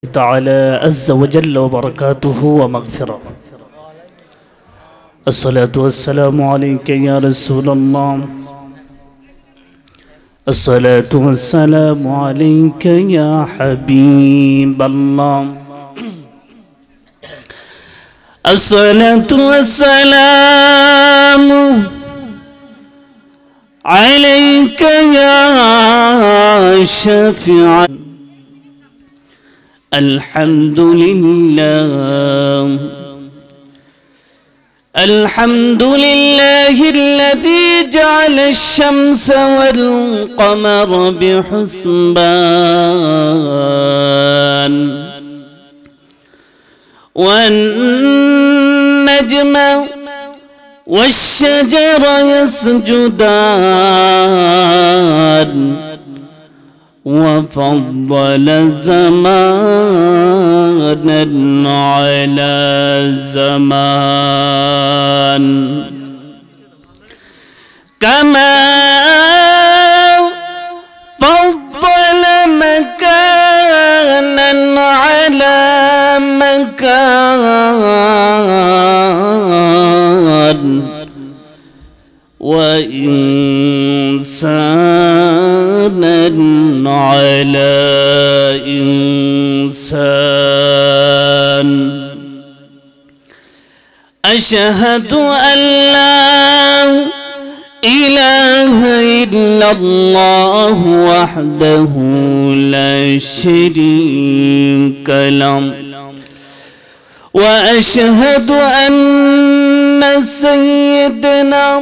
تعالى عز وجل وبركاته ومغفرة. الصلاة والسلام عليك يا رسول الله، الصلاة والسلام عليك يا حبيب الله، الصلاة والسلام عليك يا شفيع. الحمد لله، الحمد لله الذي جعل الشمس والقمر بحسبان، والنجم والشجر يسجدان، وفضل زمانا على زمان، كما فضل مكانا على مكان، وإنسانا على إنسان. أشهد أن لا إله إلا الله وحده لا شريك له، وأشهد أن سيدنا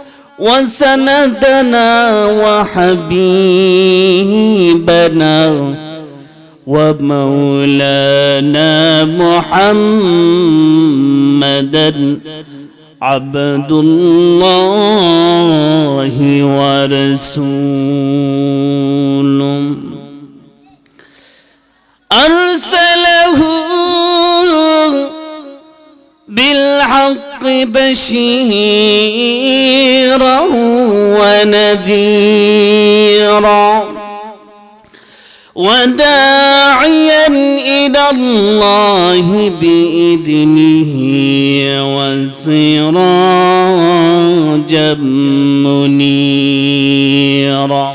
وسندنا وحبيبنا ومولانا محمدا عبد الله ورسوله، أرسله بالحق بشيرا ونذيرا، وداعيا إلى الله بإذنه وسراجا منيرا.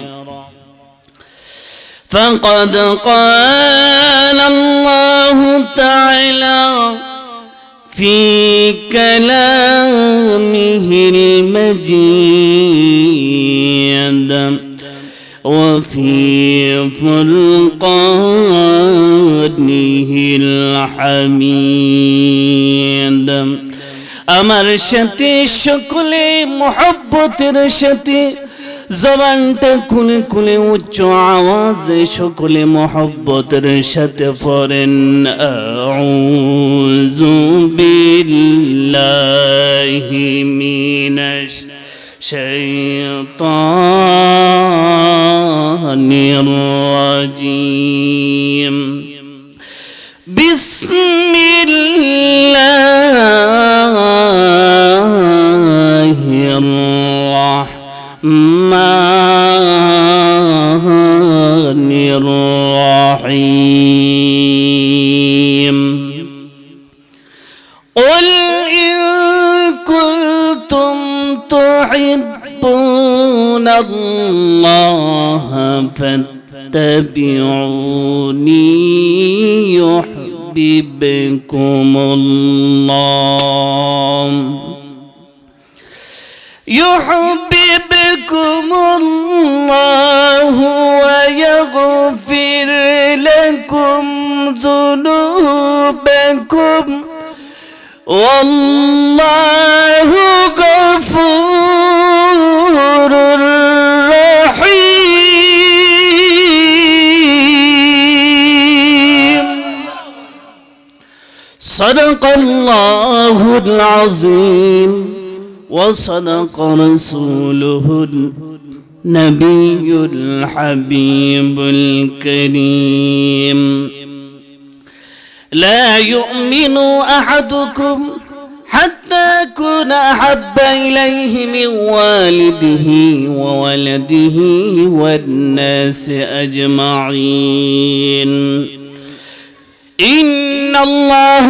فقد قال الله تعالى في كلامه المجيد وفي فرقانه الحميد، আমার সাথে সকলে মহব্বতের সাথে জবানটা খুলে খুলে উচ্চ আওয়াজে সকলে মহব্বতের সাথে পড়েন আউযু বিল্লাহি মিনাশ শাইতানির রাজিম। বিসমিল্লাহির রাহমানির রাহিম। قل إن كنتم تحبون الله فاتبعوني يحببكم الله، يحببكم الله ويغفر لكم ذنوبكم، والله غفور رحيم. صدق الله العظيم وصدق رسوله النبي الحبيب الكريم. لا يؤمن أحدكم حتى أكون أحب إليه من والده وولده والناس أجمعين. إن الله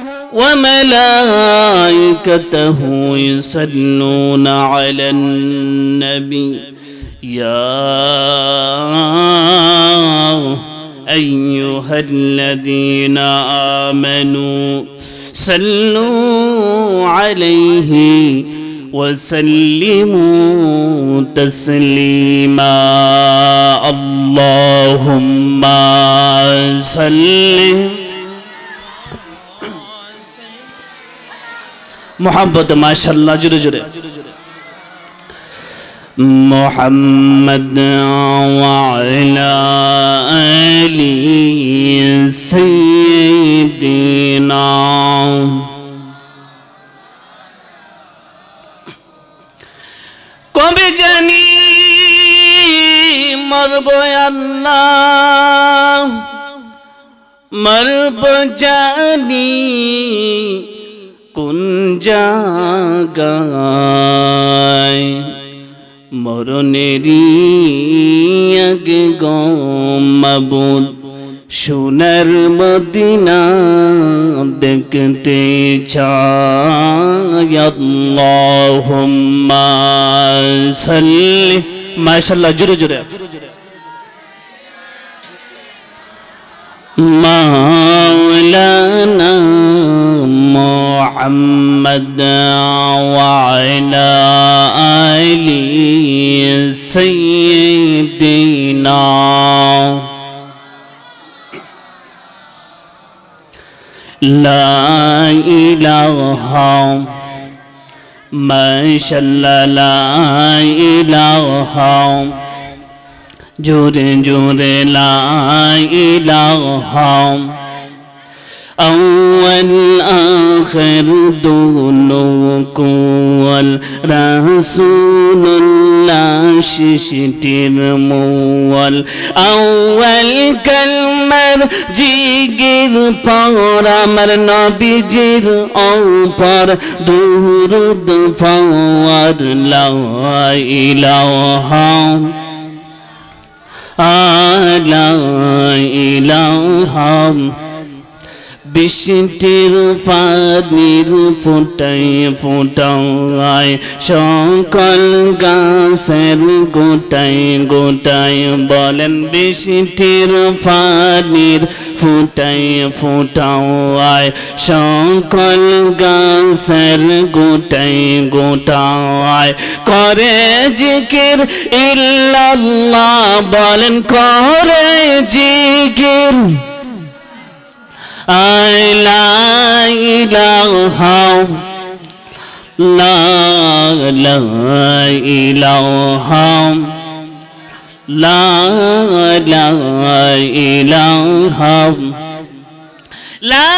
وملائكته يصلون على النبي يا أيها الذين آمنوا صلوا عليه وسلموا تسليما اللهم صل محبت माशाअल्लाह जुरे जुरे محمد وعلى آل سيدنا কবে জানি মরব আল্লাহ মরব জানি কোন জায়গায় মরণেরই আগে গো মাবুদ সোনার মদিনা দেখতে চাই আল্লাহুম্মা সাল্লি মাশাআল্লাহ জোরে জোরে মাওলানা মুহাম্মদ ওয়া আলা আলি সাইয়্যিদিনা لا إله ما شاء الله لا إله جوري جوري لا إله أول آخر دونك والرسول الله ششتر مول أول كلمر জিগির পর আমার নবীজির ওপর দুরূদ পড় লা ইলাহা ইলাহা বৃষ্টির পানির ফোঁটায় ফোঁটায় সকল গাছের গোটায় গোটায় বলেন বৃষ্টির পানির ফোঁটায় ফোঁটায় সকল গাছের গোটায় গোটায় করে জিকির ইল্লাল্লাহ বলেন করে জিকির লা ইলাহা লা ইলাহা লা ইলাহা লা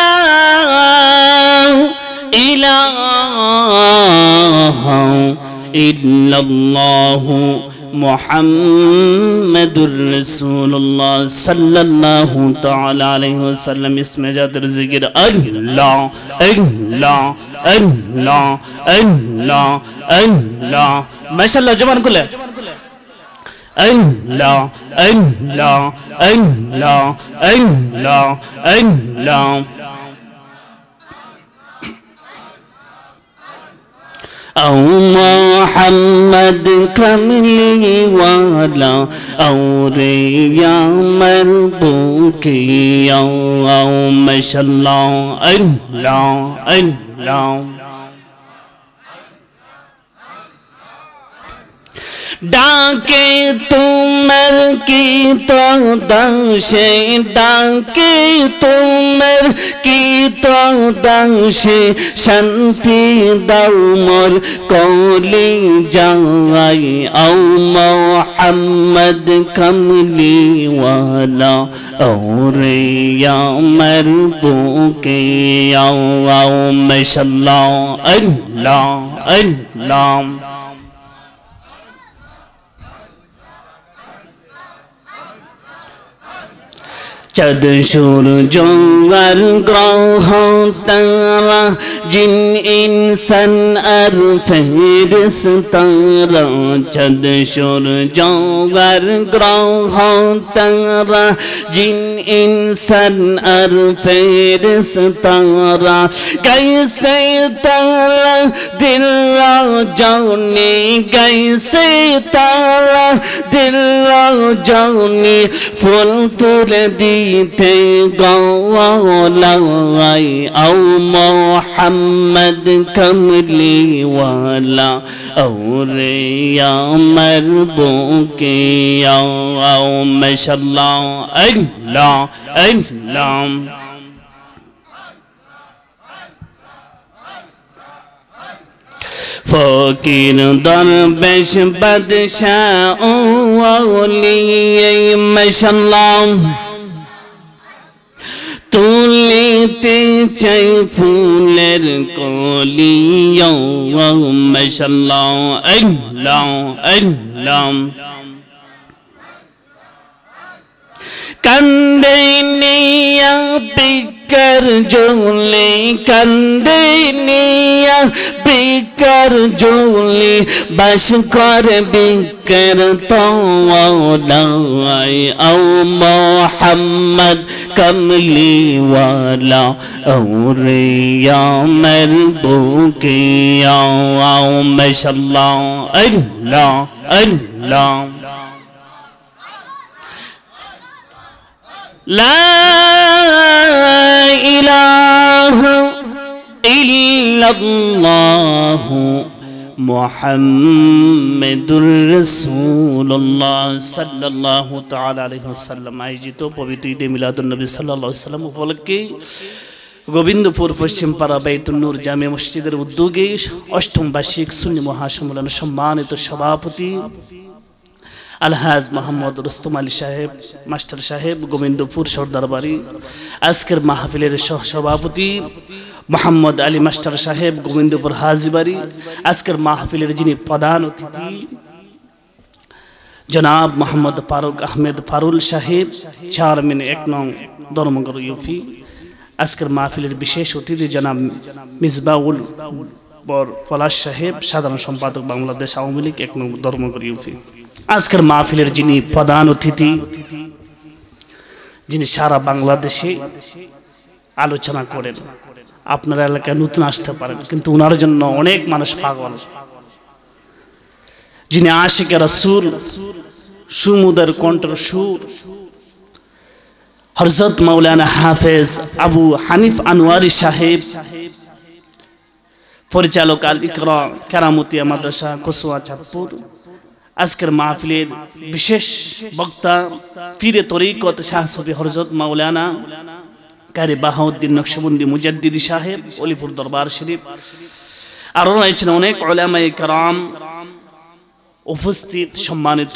ইলাহা ইল্লাল্লাহু মুহাম্মাদুর রাসূলুল্লাহ সাল্লাল্লাহু তাআলা আলাইহি ওয়াসাল্লাম ইসমে জাতের জিকির আল্লাহ আল্লাহ আল্লাহ আল্লাহ আল্লাহ মাশাআল্লাহ জবান খুলে আল্লাহ আল্লাহ আল্লাহ আল্লাহ আল্লাহ أو محمد كملي ولا أو ريا مربوكي أو ما شاء الله الله الله ডাকে তোমার কি তো দাসে ডাকে তোমার কি তো দাসে শান্তি দাও মোর কলি যাই আও মুহাম্মদ কমলি ওয়ালা আও রে আমার বুকে আও মাশাআল্লাহ আল্লাহ আল্লাহ চাঁদ সূর্য আর গ্রহ তারা জিন ইনসান আর ফেরেশতারা চাঁদ সূর্য আর গ্রহ তারা জিন ইনসান আর ফেরেশতারা कैसे तारा दिल जाने कैसे तारा दिल जाने फूल तुले दीते गौलाई औ मोहम्मद कमली वाला और या मरबूके औ माशाअल्लाह अल्लाह अल्लाह फकीर दरवेश बादशाह औलिया माशाअल्लाह तुलिते चाय फूलेर कलिया माशाअल्लाह अल्लाह अल्लाह कंदे निया बिकर जोले कंदे निया बिकर जोले बस कर बिकर तो औ मोहम्मद कमली वाला और या मरबूके औ माशाअल्लाह अल्लाह अल्लाह ला इलाहा इल्लल्लाह मुहम्मदुर रसूलुल्लाह सल्लल्लाहु ताआला अलैहि वसल्लम आयोजित पवित्र ईद मिलादुन नबी सल्लल्लाहु अलैहि वसल्लम उपलक्षे गोविंदपुर पश्चिम पाड़ा बैतुल नूर जामे मस्जिदेर उद्योगे अष्टम वार्षिक सुन्नी महासम्मेलन सम्मानित सभापति अलहाज मोहम्मद रुस्तम आली साहेब मास्टर साहेब गोविंदपुर सरदारबाड़ी आजकेर महफिलेर सहसभापति मोहम्मद आली मास्टर साहेब गोविंदपुर हाजीबाड़ी आजकेर महफिलेर जिनि प्रधान अतिथि जनाब मोहम्मद फारूक आहमेद फारुल साहेब चेयरमैन 1 नং धर्मगढ़ यूपी आजकेर महफिलेर विशेष अतिथि जनाब मिसबाउल पलाश साहेब साधारण सम्पादक बांग्लादेश आवामी लीग 1 नং धर्मगढ़ यूपी आजकेर महफिलेर जिनि प्रधान अतिथि जिनि सारा बांग्लादेशे आलोचना करें आपनारा एलाकाय नतून आसते पारेन किन्तु उनार जन्य अनेक मानुष पागल जिनि आशिके रसूल सुमुदर कण्ठेर सुर हजरत मौलाना हाफेज आबू हानिफ आनवारी साहेब परिचालक आल इकरा केरामतिया माद्रासा कसुआ चाँदपुर आजकेर महफिलेर विशेष वक्ता पीरे तरिकत शाह सूफी हजरत मौलाना कारी बाहाउद्दीन नक्शबंदी मुजाद्दिदी साहेब अलीपुर दरबार शरीफ आरो रयेछेन अनेक उलामाए केराम उपस्थित सम्मानित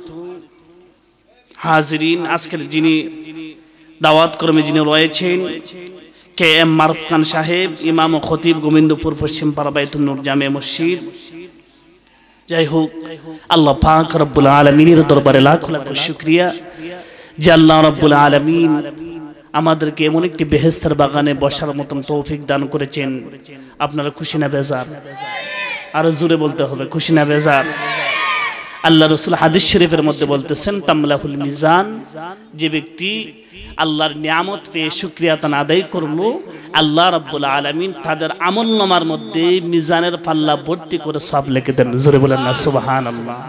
हाजिरिन आजकेर जिनि दावत क्रमे जिनि रयेछेन के एम मारुफ खान साहेब इमाम व खतीब गोविंदपुर पश्चिम पाड़ा बैतुल नूर जामे मस्जिद যাই হোক আল্লাহ পাক রব্বুল আলামিনের দরবারে লাখ লাখ শুকরিয়া যে আল্লাহ রব্বুল আলামিন আমাদেরকে এমন একটি বেহেশতের বাগানে বসার মতন তৌফিক দান করেছেন আপনারা খুশি না বেজার আর জোরে বলতে হবে খুশি না বেজার আল্লাহ রাসূল হাদিস শরীফের মধ্যে বলতেছেন তামলাহুল মিজান যে ব্যক্তি আল্লাহর নিয়ামত পেয়ে শুকরিয়া তান আদায় করলো আল্লাহ রাব্বুল আলামিন তাদের আমলনামার মধ্যে মিজানের পাল্লা ভর্তি করে সওয়াব লিখে দেন জোরে বলেন না সুবহানাল্লাহ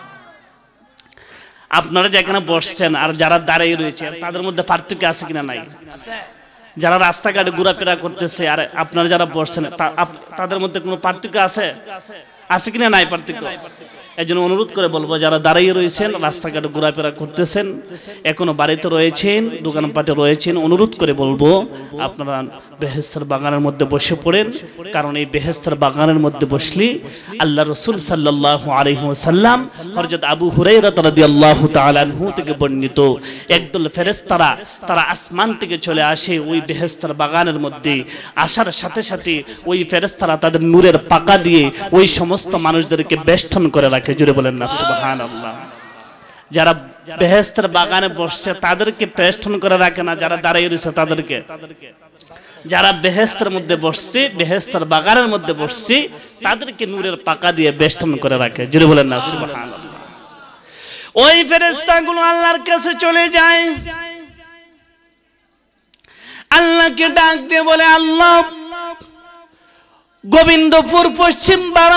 আপনারা যেখানে বসছেন আর যারা দাঁড়িয়ে রয়েছে তাদের মধ্যে পার্থক্য আছে কিনা নাই যারা রাস্তাঘাটে ঘোরাফেরা করতেছে আর আপনারা যারা বসছেন তাদের মধ্যে কোনো পার্থক্য আছে আছে কিনা নাই পার্থক্য এজন্য অনুরোধ করে বলবো যারা দাঁড়িয়ে রয়েছেন রাস্তাঘাটে ঘোরাফেরা করতেছেন এখনো বাড়িতে রয়েছেন দোকানপাটে রয়েছেন অনুরোধ করে বলবো আপনারা বেহেশতের বাগানের মধ্যে বসে পড়েন কারণ এই বেহেশতের বাগানের মধ্যে বসলে আল্লাহ রাসূল সাল্লাল্লাহু আলাইহি ওয়াসাল্লাম হযরত আবু হুরায়রা রাদিয়াল্লাহু তাআলা আনহু থেকে বর্ণিত একদল ফেরেশতারা তারা আসমান থেকে চলে আসে ওই বেহেশতের বাগানের মধ্যে আসার সাথে সাথে ওই ফেরেশতারা তাদের নূরের পাকা দিয়ে ওই সমস্ত মানুষদেরকে বেষ্টন করে রাখে জুড়ে বলেন না সুবহানাল্লাহ যারা বেহেশতের বাগানে বসছে তাদেরকে বেষ্টন করে রাখে না, যারা দাঁড়িয়ে রয়েছে তাদেরকে, যারা বেহেশতের মধ্যে বসছে, বেহেশতের বাগানের মধ্যে বসছে, তাদেরকে নূরের পাকা দিয়ে বেষ্টন করে রাখে। জুড়ে বলেন না সুবহানাল্লাহ। ওই ফেরেশতাগুলো আল্লাহর কাছে চলে যায়, আল্লাহকে ডাক দিয়ে বলে, আল্লাহ, গোবিন্দপুর পশ্চিম পাড়া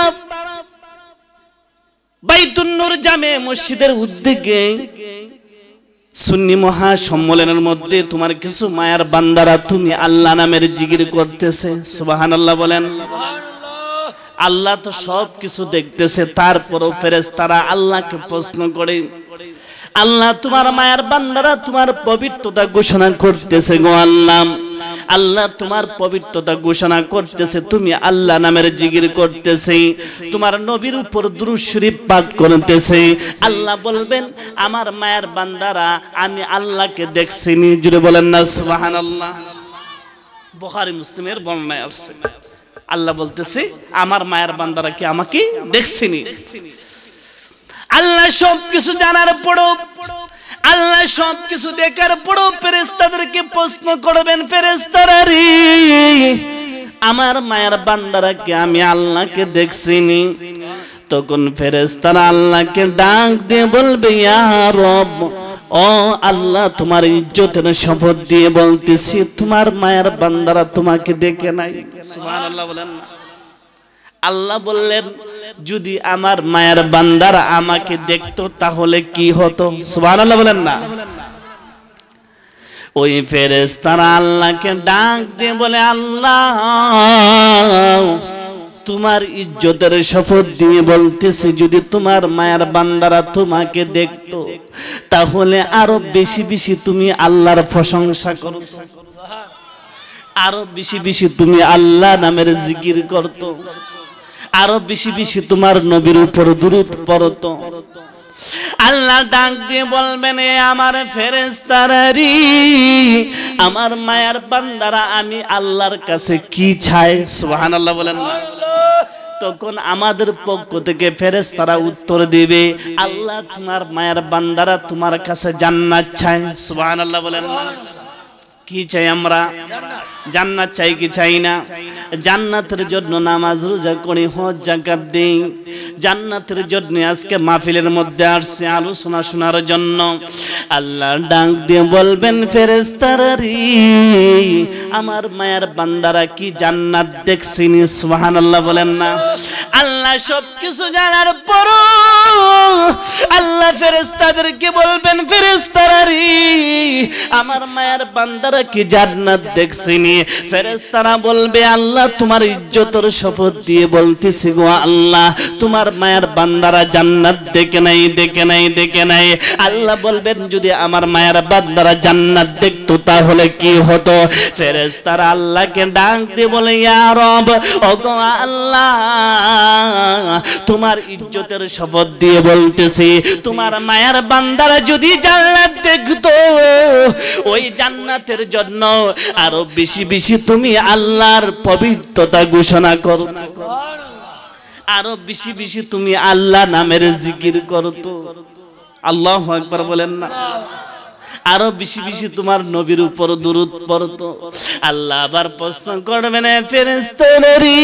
বাইতুন নূর জামে মসজিদের উদ্যোগে সুন্নি মহা সম্মেলনের মধ্যে তোমার কিছু মায়ার বান্দারা তুমি আল্লাহ নামের জিকির করতেছে। সুবহানাল্লাহ বলেন। আল্লাহ তো সব কিছু দেখতেছে, তারপরও ফেরেশতারা আল্লাহকে প্রশ্ন করে, আল্লাহ, তোমার মায়ার বান্দারা তোমার পবিত্রতা ঘোষণা করতেছে গো আল্লাহ, আল্লাহ তোমার পবিত্রতা ঘোষণা করতেছে, তুমি আল্লাহ নামের জিকির করতেছে, তোমার নবীর উপর দুরূদ শরীফ পাঠ করতেছে। আল্লাহ বলবেন, আমার মায়ের বান্দারা আমি আল্লাহকে দেখছিনি। জুড়ে বলেন না সুবহানাল্লাহ। বুখারী মুসলিমের বর্ণনায় আসছে, আল্লাহ বলতেছে, আমার মায়ের বান্দারা কি আমাকে দেখছিনি? আল্লাহ সব কিছু জানার পরও, আল্লাহ সব কিছু দেখার পরও ফেরেশতাদেরকে প্রশ্ন করবেন, ফেরেশতারা রে, আমার মায়ের বান্দারা কি আমি আল্লাহকে দেখছিনি? তখন ফেরেশতারা আল্লাহকে ডাক দিয়ে বলবে, ইয়া রব, ও আল্লাহ, তোমার ইজ্জতের শপথ দিয়ে বলতেছি, তোমার মায়ের বান্দারা তোমাকে দেখে নাই। সুবহানাল্লাহ বলেন না। আল্লাহ বললেন, যদি আমার মায়ের বান্দারা আমাকে দেখতো তাহলে কি হতো? সুবহানাল্লাহ বলেন না। ওই ফেরেশতারা আল্লাহকে ডাক দিয়ে বলে, আল্লাহ, তোমার ইজ্জতের শপথ দিয়ে বলতেছি, যদি তোমার মায়ের বান্দারা তোমাকে দেখতো তাহলে আরো বেশি বেশি তুমি আল্লাহর প্রশংসা করতো, আরো বেশি বেশি তুমি আল্লাহ নামের জিকির করতো, আরো বেশি বেশি তোমার নবীর উপর দুরূদ পড়তো। আল্লাহ ডাক দিয়ে বলবেন, আমার ফেরেশতারা রে, আমার মায়ের বান্দারা আমি আল্লাহর কাছে কি চায়? সুবহানাল্লাহ বলেন না। তখন আমাদের পক্ষ থেকে ফেরেশতারা উত্তর দিবে, আল্লাহ, তোমার মায়ের বান্দারা তোমার কাছে জান্নাত চায়। সুবহানাল্লাহ বলেন না। কি চাই আমরা? জান্নাত চাই কি চাই না? জান্নাতের জন্য নামাজ রোজা করি, হজ যাকাত দেই, জান্নাতের জন্য আজকে মাহফিলের মধ্যে আসছে আলোচনা শোনার জন্য। আল্লাহ ডাক দিয়ে বলবেন, ফেরেশতারা রে, আমার মায়ের বান্দারা কি জান্নাত দেখছিনি? সুবহানাল্লাহ বলেন না। আল্লাহ সব কিছু জানার পরও আল্লাহ ফেরেশতাদেরকে বলবেন, ফেরেশতারা রে, আমার মায়ের বান্দারা কি জান্নাত দেখছিনি? ফেরেশতারা বলবে, আল্লাহ, তোমার ইজ্জতের শপথ দিয়ে বলতেছি গো আল্লাহ, তোমার মায়ের বান্দারা জান্নাত দেখে নাই, দেখে নাই, দেখে নাই। আল্লাহ বলবেন, যদি আমার মায়ের বান্দারা জান্নাত দেখতো তাহলে কি হতো? ফেরেশতারা আল্লাহকে ডাক দিয়ে বলে, ইয়া রব, ওগো আল্লাহ, তোমার ইজ্জতের শপথ দিয়ে বলতেছি, তোমার মায়ের বান্দারা যদি জান্নাত দেখতো, ওই জান্নাতের জন্য আরো বেশি বেশি তুমি আল্লাহর পবিত্রতা ঘোষণা করো, আরো বেশি বেশি তুমি আল্লাহ নামের জিকির করতো। আল্লাহু আকবার বলেন না। আরো বেশি বেশি তোমার নবীর উপর দুরূদ পড়তো। আল্লাহ আবার প্রশ্ন করবেন, ফেরেশতারা রে,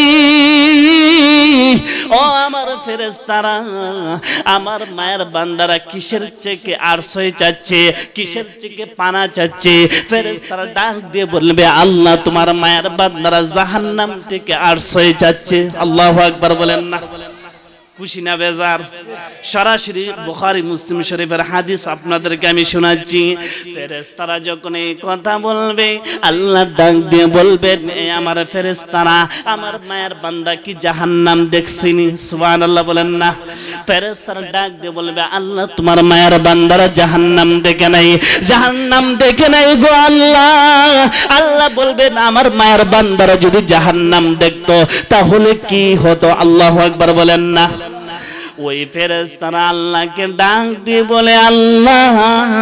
ও আমার ফেরেশতারা, আমার মায়ের বান্দারা কিসের থেকে আশ্রয় চাচ্ছে, কিসের থেকে পানা চাচ্ছে? ফেরেশতারা ডাক দিয়ে বলবে, আল্লাহ, তোমার মায়ের বান্দারা জাহান্নাম থেকে আশ্রয় চাচ্ছে। আল্লাহু আকবার বলেন না। খুশি না বেজার? সরাসরি বুখারী মুসলিম শরীফের হাদিস আপনাদেরকে আমি শোনাচ্ছি। ফেরেশতারা যখন এই কথা বলবে, আল্লাহ ডাক দিয়ে বলবেন, আমার ফেরেশতারা, আমার মায়ের বান্দা কি জাহান্নাম দেখছিনি? সুবহানাল্লাহ বলেন না। ফেরেশতারা ডাক দিয়ে বলবে, আল্লাহ, তোমার মায়ের বান্দারা জাহান্নাম দেখে নাই, জাহান্নাম দেখে নাই গো আল্লাহ। আল্লাহ বলবেন, আমার মায়ের বান্দারা যদি জাহান্নাম দেখতো তাহলে কি হতো? আল্লাহু আকবার বলেন না। ওই ফেরেশতারা আল্লাহকে ডাক দিয়ে বলে, আল্লাহ,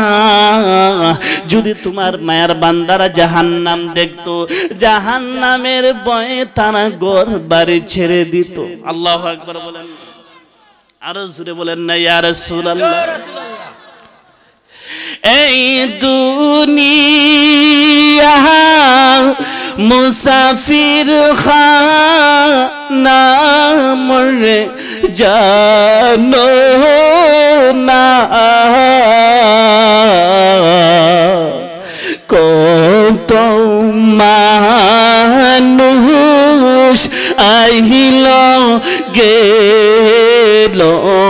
যদি তোমার মায়ের বান্দারা জাহান্নাম দেখতো, জাহান্নামের ভয়ে তারা ঘর বাড়ি ছেড়ে দিত। আল্লাহু আকবার বলেন। আরো জোরে বলেন না, ইয়া রাসূলুল্লাহ। এই দুনিয়া মুসাফির খানা মরে জানো না কত মানুষ আহিল গেল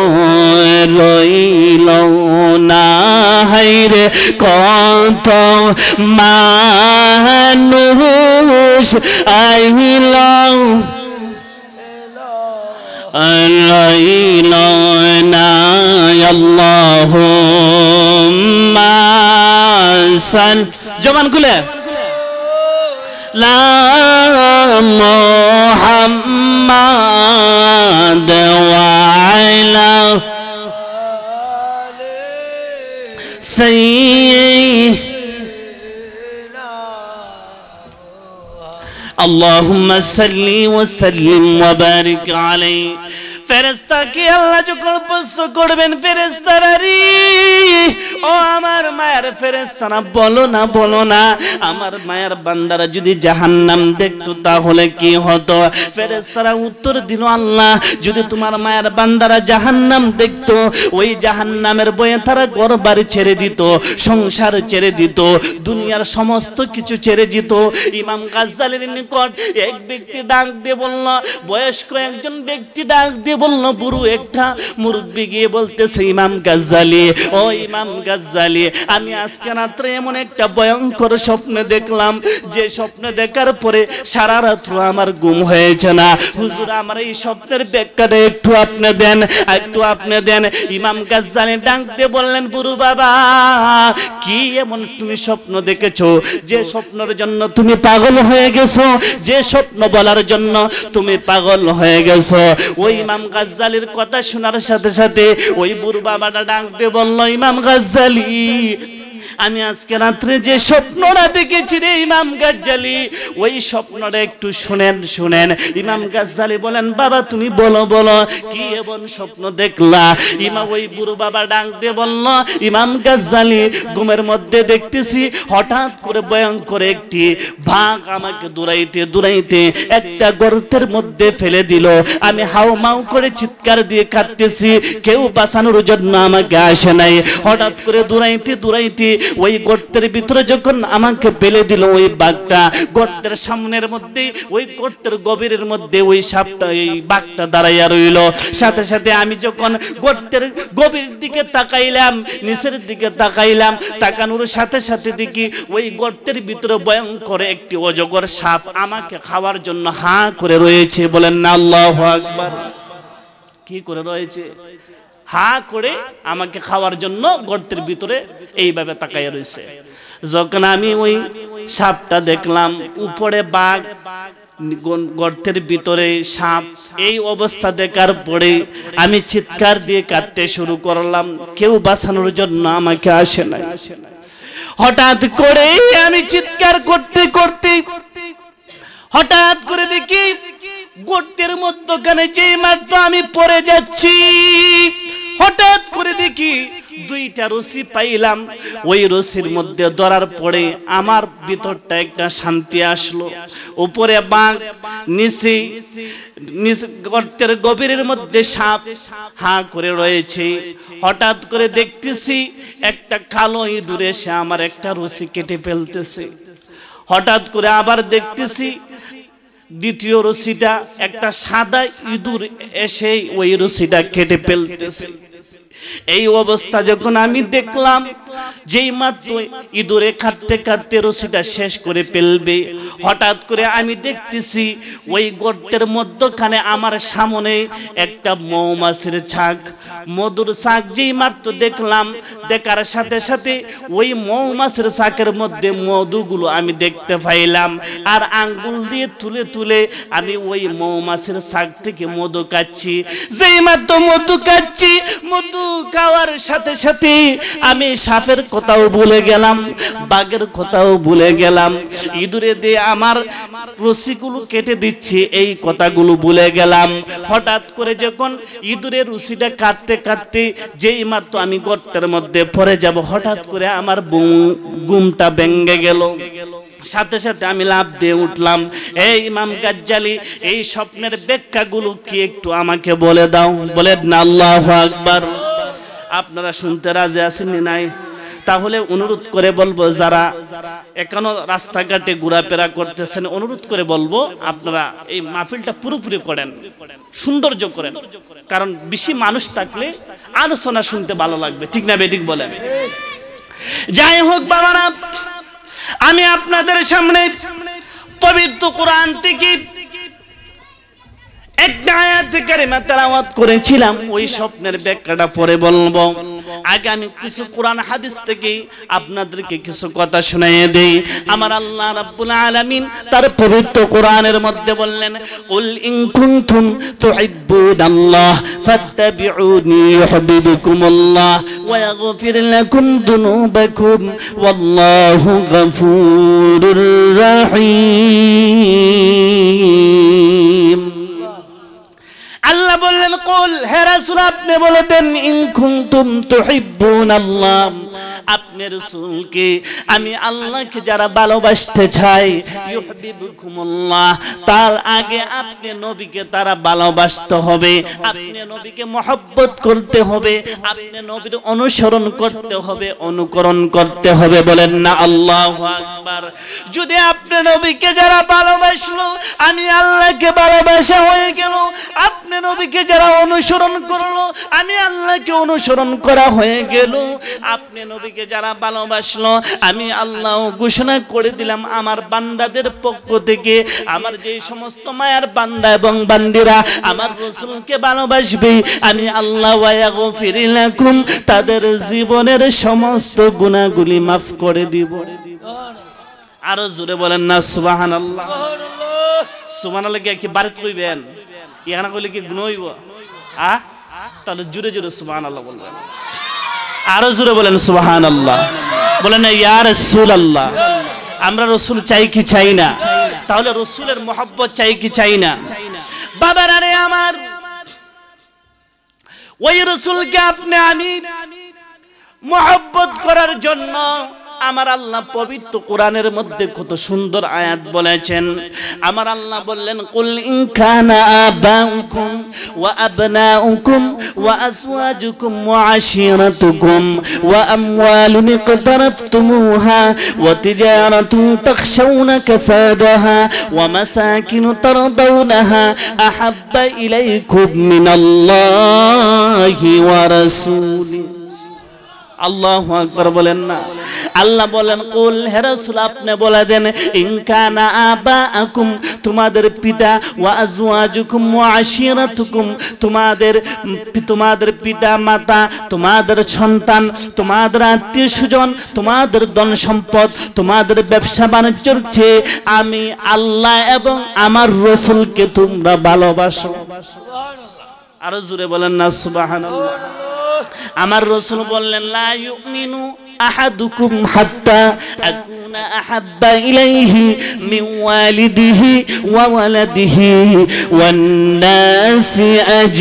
রইল না হায়রে কত মানুষ আহিল রইল না আল্লাহুম্মা সাল জবান খুলে লা মুহাম্মাদ ওয়া আলা সাইয়্যিদিনা আল্লাহুম্মা সাল্লি ওয়া সাল্লিম ওয়া বারিক আলাইহি ফেরেশতাকে আল্লাহ যখন প্রশ্ন করবেন ফেরেশতারা রে ও আমার মায়ের ফেরেশতারা বলো না আমার মায়ের বান্দারা যদি জাহান্নাম দেখতো তাহলে কি হতো ফেরেশতারা উত্তর দিল আল্লাহ যদি তোমার মায়ের বান্দারা জাহান্নাম দেখতো ওই জাহান্নামের ভয়ে তারা ঘরবাড়ি ছেড়ে দিত সংসার ছেড়ে দিত দুনিয়ার সমস্ত কিছু ছেড়ে দিত ইমাম গাজ্জালির নিকট এক ব্যক্তি ডাক দিয়ে বলল বয়স্ক একজন ব্যক্তি ডাক দিয়ে বলল বুড়ো একটা মুরব্বি গিয়ে বলতেছে ইমাম গাজ্জালি ও ইমাম গাজ্জালি আমি আজকে রাত্রে এমন একটা ভয়ঙ্কর স্বপ্ন দেখলাম যে স্বপ্ন দেখার পরে সারা রাত আমার ঘুম হয়েছে না হুজুর আমার এই স্বপ্নের ব্যাখ্যাটা একটু আপনি দেন ইমাম গাজ্জালি ডাক দিয়ে বললেন বুড়ো বাবা কি এমন তুমি স্বপ্ন দেখেছো যে স্বপ্নের জন্য তুমি পাগল হয়ে গেছো যে স্বপ্ন বলার জন্য তুমি পাগল হয়ে গেছো ওই ইমাম গাজ্জালির কথা শোনার সাথে সাথে ওই বুড়ো বাবাটা ডাক দিয়ে বলল ইমাম গাজ্জালি আমি আজকে রাত্রে যে স্বপ্নটা দেখেছি রে ইমাম গাজ্জালি ওই স্বপ্নটা একটু শুনেন ইমাম গাজ্জালি বলেন বাবা তুমি বলো কি এমন স্বপ্ন দেখলা ইমাম ওই বুড়ো বাবা ডাক দিয়ে বলল ইমাম গাজ্জালি ঘুমের মধ্যে দেখতেছি হঠাৎ করে ভয়ঙ্কর একটি বাঘ আমাকে দৌড়াইতে একটা গর্তের মধ্যে ফেলে দিল আমি হাউমাউ করে চিৎকার দিয়ে কাঁদতেছি কেউ বাঁচানোর জন্য আমাকে আসে নাই হঠাৎ করে দৌড়াইতে ওই গর্তের ভিতরে যখন আমাকে ফেলে দিল ওই বাঘটা গর্তের সামনের মধ্যে ওই গর্তের গভীরের মধ্যে ওই সাপটা এই বাঘটা দাঁড়াইয়া রইল সাথে সাথে আমি যখন গর্তের গভীর দিকে তাকাইলাম নিচের দিকে তাকানোর সাথে সাথে দেখি ওই গর্তের ভিতরে ভয়ঙ্কর একটি অজগর সাপ আমাকে খাওয়ার জন্য হাঁ করে রয়েছে বলেন না আল্লাহু আকবার কি করে রয়েছে হা করে আমাকে খাওয়ার জন্য গর্তের ভিতরে এইভাবে তাকাইয়া রয়েছে যখন আমি ওই সাপটা দেখলাম উপরে বাঘ গর্তের ভিতরে সাপ এই অবস্থা দেখার পরে আমি চিৎকার দিয়ে কাঁদতে শুরু করলাম কেউ বাঁচানোর জন্য আমাকে আসে না হঠাৎ করে আমি চিৎকার করতে হঠাৎ করে দেখি গর্তের মধ্যখানে যেই মাত্র আমি পড়ে যাচ্ছি হঠাৎ করে দেখি দুইটা রশি পাইলাম ওই রশির মধ্যে ধরার পরে আমার ভিতরটা একটা শান্তি আসলো উপরে বাঘ নিচে গর্তের গভীরের মধ্যে সাপ হাঁ করে রয়েছে হঠাৎ করে দেখতেছি একটা কালো ইঁদুর এসে আমার একটা রশি কেটে ফেলতেছে হঠাৎ করে আবার দেখতেছি দ্বিতীয় রশিটা একটা সাদা ইঁদুর এসে ওই রশিটা কেটে ফেলতেছে এই অবস্থা যখন আমি দেখলাম যেই মাত্র ইঁদুরে কাটতে রশিটা শেষ করে ফেলবে হঠাৎ করে আমি দেখতেছি ওই গর্তের মধ্যখানে আমার সামনে একটা মৌমাছির ছাক মধুর ছাক যেই মাত্র দেখলাম দেখার সাথে সাথে ওই মৌমাছির ছাকের মধ্যে মধুগুলো আমি দেখতে পাইলাম আর আঙ্গুল দিয়ে তুলে আমি ওই মৌমাছির ছাক থেকে মধু খাচ্ছি যেই মাত্র মধু খাচ্ছি মধু খাওয়ার সাথে সাথে আমি সাপের কথাও ভুলে গেলাম, বাঘের কথাও ভুলে গেলাম, ইঁদুরে দিয়ে আমার রশিগুলো কেটে দিচ্ছে এই কথাগুলো ভুলে গেলাম। হঠাৎ করে যখন ইঁদুরের রশিটা কাটতে কাটতে যেই মাত্র আমি গর্তের মধ্যে পড়ে যাব, হঠাৎ করে আমার ঘুমটা ভেঙে গেল। সাথে সাথে আমি লাফ দিয়ে উঠলাম। এই ইমাম গাজ্জালি, এই স্বপ্নের ব্যাখ্যাগুলো কি একটু আমাকে বলে দাও। বলে না আল্লাহু আকবার। আপনারা শুনতে রাজি আছেন নাই? তাহলে অনুরোধ করে বলবো, যারা এখনো রাস্তাঘাটে ঘোরাফেরা করতেছেন, অনুরোধ করে বলবো আপনারা এই মাহফিলটা পুরোপুরি করেন, সৌন্দর্য করেন, কারণ বেশি মানুষ থাকলে আলোচনা শুনতে ভালো লাগবে। ঠিক না বেঠিক বলেন? যাই হোক বাবারা, আমি আপনাদের সামনে পবিত্র কোরআন থেকে একটা আয়াত কারিমা তেলাওয়াত করেছিলাম, ওই স্বপ্নের ব্যাখ্যাটা পরে বলবো। আগে আমি কিছু কোরআন হাদিস থেকে আপনাদেরকে কিছু কথা শুনিয়ে দেই। আমার আল্লাহ রাব্বুল আলামিন তার পবিত্র কোরআনের মধ্যে বললেন, কুল ইন কুনতুম তুহিব্বুনাল্লাহ ফাত্তাবিউনি ইউহিব্বুকুমুল্লাহ ওয়া ইয়াগফির লাকুম যুনুবাকুম ওয়াল্লাহু গফুরুর রহিম। আল্লাহ বললেন, কুল, হে রাসূল আপনি বলে দেন, ইন কুনতুম তুহিব্বুনাল্লাহ, আপনি রাসূলকে, আমি আল্লাহকে যারা ভালোবাসতে চাই, ইউহিব্বুকুমুল্লাহ, তার আগে আপনি নবীকে তারা ভালোবাসতে হবে, আপনি নবীকে মহব্বত করতে হবে, আপনি নবীর অনুসরণ করতে হবে, অনুকরণ করতে হবে। বলেন না আল্লাহু আকবার। যদি আপনি নবীকে যারা ভালোবাসলো, আমি আল্লাহকে ভালোবাসা হয়ে গেল। আপনি নবীকে যারা অনুসরণ করলো, আমি আল্লাহকে অনুসরণ করা হয়ে গেল। আপনি নবীকে যারা ভালোবাসলো, আমি আল্লাহ ঘোষণা করে দিলাম আমার বান্দাদের পক্ষ থেকে, আমার যে সমস্ত মায়ার বান্দা এবং বান্দিরা আমার রাসূলকে ভালোবাসবে, আমি আল্লাহ ওয়া ইয়াগফির লাকুম, তাদের জীবনের সমস্ত গুনাহগুলি মাফ করে দিব। আরো জোরে বলেন না সুবহানাল্লাহ। সুবহানাল্লাহ কি বাড়িতে কইবেন? এখানে কইলে কি গুনাহ হইব? তাহলে জোরে জোরে সুবহানাল্লাহ বলবেন। আরো জোরে বলেন সুবহানাল্লাহ। বলেন ইয়া রাসূলুল্লাহ। আমরা রাসূল চাই কি চাই না? তাহলে রাসূলের মহব্বত চাই কি চাই না? বাবারা রে আমার, ওই রাসূলকে আপনি আমি মহব্বত করার জন্য আমার আল্লাহ পবিত্র কোরআনের মধ্যে কত সুন্দর আয়াত বলেছেন। আমার আল্লাহ বললেন, কুল ইন কানা আবাউকুম ওয়া আবনাউকুম ওয়া আজওয়াজুকুম ওয়া আশিরাতুকুম ওয়া আমওয়ালুন ইকতারাফতুমুহা ওয়া তিজারাতুন তাখশাউনা কাসাদাহা ওয়া মাসাকিন তারদাউনাহা আহাব্বা ইলাইকুম মিনাল্লাহি ওয়া রাসূলিহি। আল্লাহু আকবার বলেন না। আল্লাহ বলেন, কুল, হে রাসূল আপনি বলে দেন, ইন কানা আবাআকুম, তোমাদের পিতা, ওয়া আজওয়াজুকুম ওয়া আশিরাতুকুম, তোমাদের পিতা মাতা, তোমাদের সন্তান, তোমাদের আত্মীয় স্বজন, তোমাদের ধন সম্পদ, তোমাদের ব্যবসা বাণিজ্যের চেয়ে আমি আল্লাহ এবং আমার রাসূলকে তোমরা ভালোবাসো। আরো জোরে বলেন না সুবহানাল্লাহ। আমার রাসূল বললেন, লা ইউমিনু আহাদুকুম হাত্তা আকুনা আহাব্বা ইলাইহি মিন ওয়ালিদিহি ওয়া ওয়ালাদিহি ওয়ান নাসি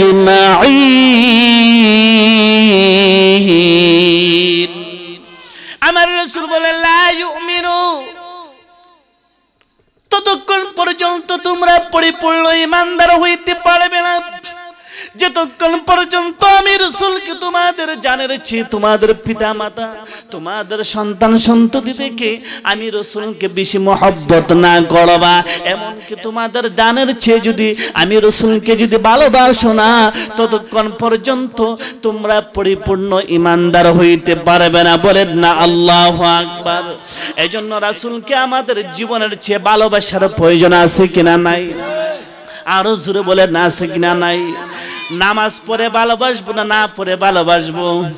আজমাইন। আমার রাসূল বলেন, লা ইউমিনু, ততক্ষণ পর্যন্ত তোমরা পরিপূর্ণ ঈমানদার হইতে পারবে না যতক্ষণ পর্যন্ত আমি রাসূলকে তোমাদের জানের চেয়ে, তোমাদের পিতা মাতা, তোমাদের সন্তান সন্ততি থেকে আমি রাসূলকে বেশি মহব্বত না করবা। এমনকি তোমাদের জানের চেয়ে যদি আমি রাসূলকে যদি ভালোবাসো না, ততক্ষণ পর্যন্ত তোমরা পরিপূর্ণ ঈমানদার হইতে পারবে না। বলেন না আল্লাহু আকবার। এজন্য রাসূলকে আমাদের জীবনের চেয়ে ভালোবাসার প্রয়োজন আছে কিনা নাই? আরো জোরে বলেন আছে কিনা নাই? নামাজ পড়ে ভালোবাসবো না, না পড়ে ভালোবাসবো?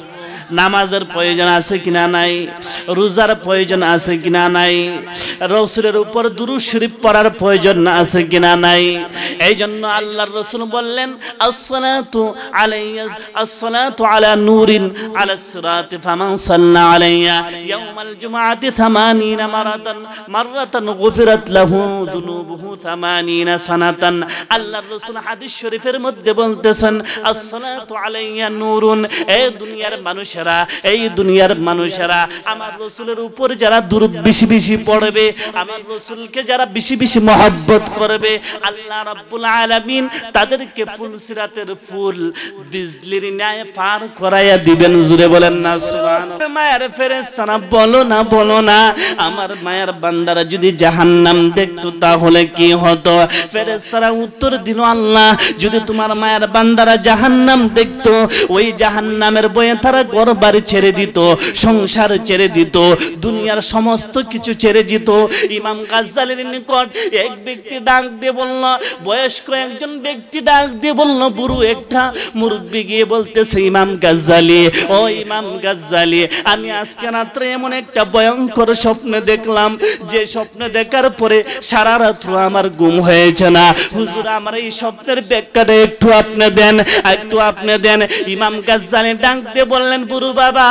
নামাজের প্রয়োজন আছে কিনা নাই, রোজার প্রয়োজন আছে কিনা নাই, রাসূলের উপর দুরূদ শরীফ পড়ার প্রয়োজন আছে কিনা নাই। এই জন্য আল্লাহর রাসূল বললেন আসসালাতু আলাইয়া আসসালাতু আলা নূরিন আলা সিরাতি ফামান সাল্লা আলাইয়া ইয়াউমাল জুমআতি 80 মাররাতান গুফিরাত লাহু যুনুবুহু 80 সানাতান। আল্লাহর রাসূল হাদিস শরীফের মধ্যে বলতেছেন আসসালাতু আলাইয়া নূরুন, এই দুনিয়ার মানুষেরা, এই দুনিয়ার মানুষেরা আমার রাসূলের উপর যারা দুরূদ বেশি বেশি পড়বে, আমার রাসূলকে যারা বেশি বেশি মহব্বত করবে, আল্লাহ রাব্বুল আলামিন তাদেরকে ফুলসিরাতের ফুল বিজলির ন্যায় পার করাইয়া দিবেন। জুড়ে বলেন না সুবহানাল্লাহ। মায়ের ফেরেশতারা বলো না বলো না, আমার মায়ের বান্দারা যদি জাহান্নাম দেখতো তাহলে কি হতো? ফেরেশতারা উত্তর দিল আল্লাহ, যদি তোমার মায়ের বান্দারা জাহান্নাম দেখতো, ওই জাহান্নামের ভয়ে তারা ঘরবাড়ি ছেড়ে দিত, সংসার ছেড়ে দিত, দুনিয়ার সমস্ত কিছু ছেড়ে দিত। ইমাম গাজ্জালির নিকট এক ব্যক্তি ডাক দিয়ে বলল, বয়স্ক একজন ব্যক্তি ডাক দিয়ে বলল, বুড়ো একটা মুরব্বি গিয়ে বলতেছে, ইমাম গাজ্জালি, ও ইমাম গাজ্জালি, আমি আজকে রাত্রে এমন একটা ভয়ঙ্কর স্বপ্ন দেখলাম, যে স্বপ্ন দেখার পরে সারা রাত আমার ঘুম হয়েছে না। হুজুর, আমার এই স্বপ্নের ব্যাখ্যাটা একটু আপনি দেন, একটু আপনি দেন। ইমাম গাজ্জালি ডাক দিয়ে বললেন, বুড়ো বাবা,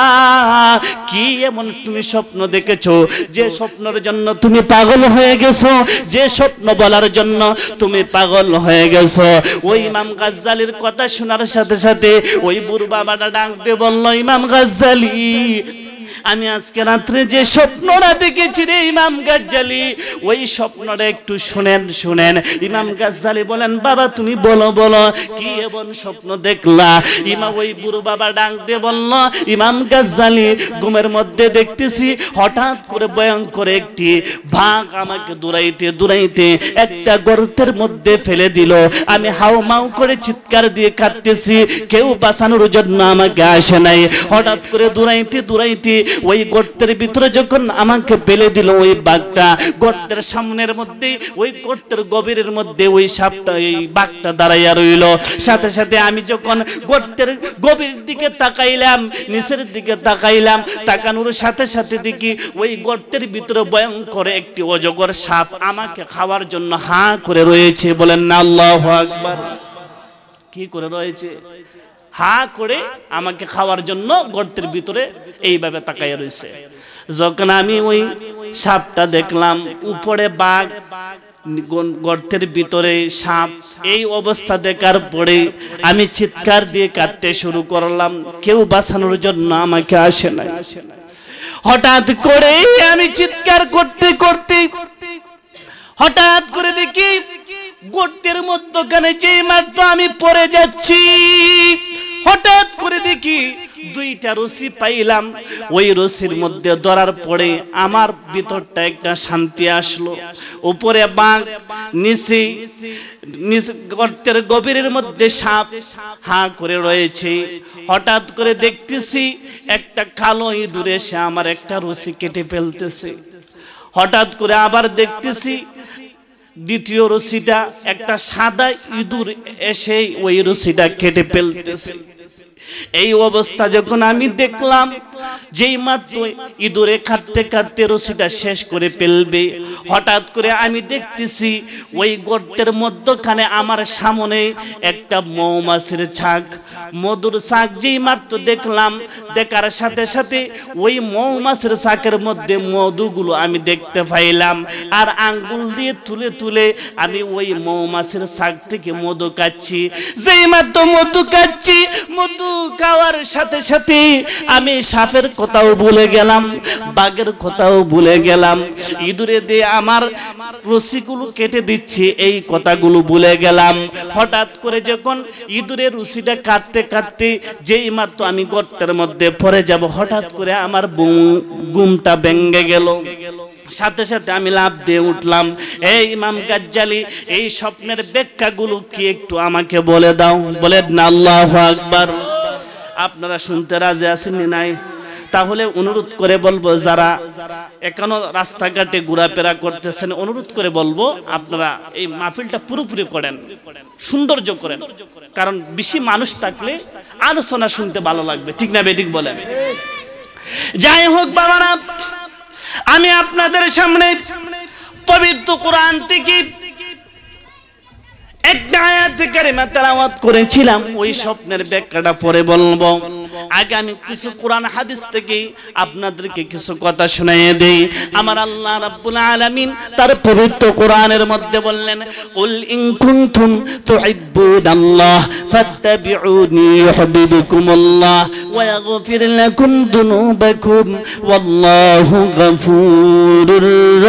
কি এমন তুমি স্বপ্ন দেখেছো যে স্বপ্নের জন্য তুমি পাগল হয়ে গেছো, যে স্বপ্ন বলার জন্য তুমি পাগল হয়ে গেছো? ওই ইমাম গাজ্জালির কথা শোনার সাথে সাথে ওই বুড়ো বাবাটা ডাক দিয়ে বলল, ইমাম গাজ্জালি, আমি আজকে রাত্রে যে স্বপ্নটা দেখেছি রে ইমাম গাজ্জালি, ওই স্বপ্নটা একটু শুনেন শুনেন। ইমাম গাজ্জালি বলেন, বাবা তুমি বলো বলো, কি এমন স্বপ্ন দেখলা? ইমাম ওই বুড়ো বাবা ডাক দিয়ে বলল, ইমাম গাজ্জালি, ঘুমের মধ্যে দেখতেছি হঠাৎ করে ভয়ঙ্কর একটি বাঘ আমাকে দৌড়াইতে দৌড়াইতে একটা গর্তের মধ্যে ফেলে দিল। আমি হাউমাউ করে চিৎকার দিয়ে কাঁদতেছি, কেউ বাঁচানোর জন্য আমাকে আসে নাই। হঠাৎ করে দৌড়াইতে দৌড়াইতে ওই গর্তের ভিতরে যখন আমাকে ফেলে দিল ওই বাঘটা, গর্তের সামনের মধ্যে, ওই গর্তের গভীরের মধ্যে ওই সাপটা, এই বাঘটা দাঁড়াইয়া রইল। সাথে সাথে আমি যখন গর্তের গভীর দিকে তাকাইলাম, নিচের দিকে তাকাইলাম, তাকানোর সাথে সাথে দেখি ওই গর্তের ভিতরে ভয়ঙ্কর একটি অজগর সাপ আমাকে খাওয়ার জন্য হা করে রয়েছে। বলেন না আল্লাহু আকবার। কি করে রয়েছে? হা করে আমাকে খাওয়ার জন্য গর্তের ভিতরে এইভাবে তাকাইয়া রয়েছে। যখন আমি ওই সাপটা দেখলাম, উপরে বাঘ, গর্তের ভিতরে সাপ, এই অবস্থা দেখার পরে আমি চিৎকার দিয়ে কাঁদতে শুরু করলাম, কেউ বাঁচানোর জন্য আমাকে আসে না। হঠাৎ করে আমি চিৎকার করতে করতে হঠাৎ করে দেখি গর্তের মধ্যখানে যেই মাত্র আমি পড়ে যাচ্ছি, হঠাৎ করে দেখি দুইটা রশি পাইলাম। ওই রশির মধ্যে ধরার পরে আমার ভিতরটা একটা শান্তি আসলো। উপরে বাঘ, নিচে গর্তের গভীরের মধ্যে সাপ হা করে রয়েছে। হঠাৎ করে দেখতেছি একটা কালো ইঁদুর এসে আমার একটা রশি কেটে ফেলতেছে। হঠাৎ করে আবার দেখতেছি দ্বিতীয় রশিটা, একটা সাদা ইঁদুর এসে ওই রশিটা কেটে ফেলতেছে। এই অবস্থা যখন আমি দেখলাম, যেই মাত্র ইঁদুরে কাটতে কাটতে রশিটা শেষ করে ফেলবে, হঠাৎ করে আমি দেখতেছি ওই গর্তের মধ্যখানে আমার সামনে একটা মৌমাছির ছাক, মধুর ছাক। যেই মাত্র দেখলাম, দেখার সাথে সাথে ওই মৌমাছির ছাকের মধ্যে মধুগুলো আমি দেখতে পাইলাম। আর আঙ্গুল দিয়ে তুলে তুলে আমি ওই মৌমাছির ছাক থেকে মধু খাচ্ছি। যেই মাত্র মধু খাচ্ছি, মধু খাওয়ার সাথে সাথে আমি সাপের কথাও ভুলে গেলাম, বাঘের কথাও ভুলে গেলাম, ইঁদুরে দিয়ে আমার রশিগুলো কেটে দিচ্ছে এই কথাগুলো ভুলে গেলাম। হঠাৎ করে যখন ইঁদুরের রশিটা কাটতে কাটতে যেই মাত্র আমি গর্তের মধ্যে পড়ে যাব, হঠাৎ করে আমার ঘুমটা ভেঙে গেল। সাথে সাথে আমি লাফ দিয়ে উঠলাম। এই ইমাম গাজ্জালি, এই স্বপ্নের ব্যাখ্যাগুলো কি একটু আমাকে বলে দাও। বলেন না আল্লাহু আকবার। আপনারা শুনতে রাজি আছেন নাই? তাহলে অনুরোধ করে বলবো, যারা এখনো রাস্তাঘাটে ঘোরাফেরা করতেছেন, অনুরোধ করে বলবো আপনারা এই মাহফিলটা পুরোপুরি করেন, সৌন্দর্য করেন। কারণ বেশি মানুষ থাকলে আলোচনা শুনতে ভালো লাগবে, ঠিক না বেঠিক বলেন? যাই হোক বাবারা, আমি আপনাদের সামনে পবিত্র কোরআন থেকে একটা আয়াত কারিমা তেলাওয়াত করেছিলাম, ওই স্বপ্নের ব্যাখ্যাটা পরে বলবো। আগে আমি কিছু কোরআন হাদিস থেকে আপনাদেরকে কিছু কথা শুনিয়ে দেই। আমার আল্লাহ রাব্বুল আলামিন তার পবিত্র কোরআনের মধ্যে বললেন, কুল ইন কুনতুম তুহিব্বুনাল্লাহ ফাত্তাবিউনি ইউহিব্বুকুমুল্লাহ ওয়া ইয়াগফির লাকুম যুনুবাকুম ওয়াল্লাহু গফুরুর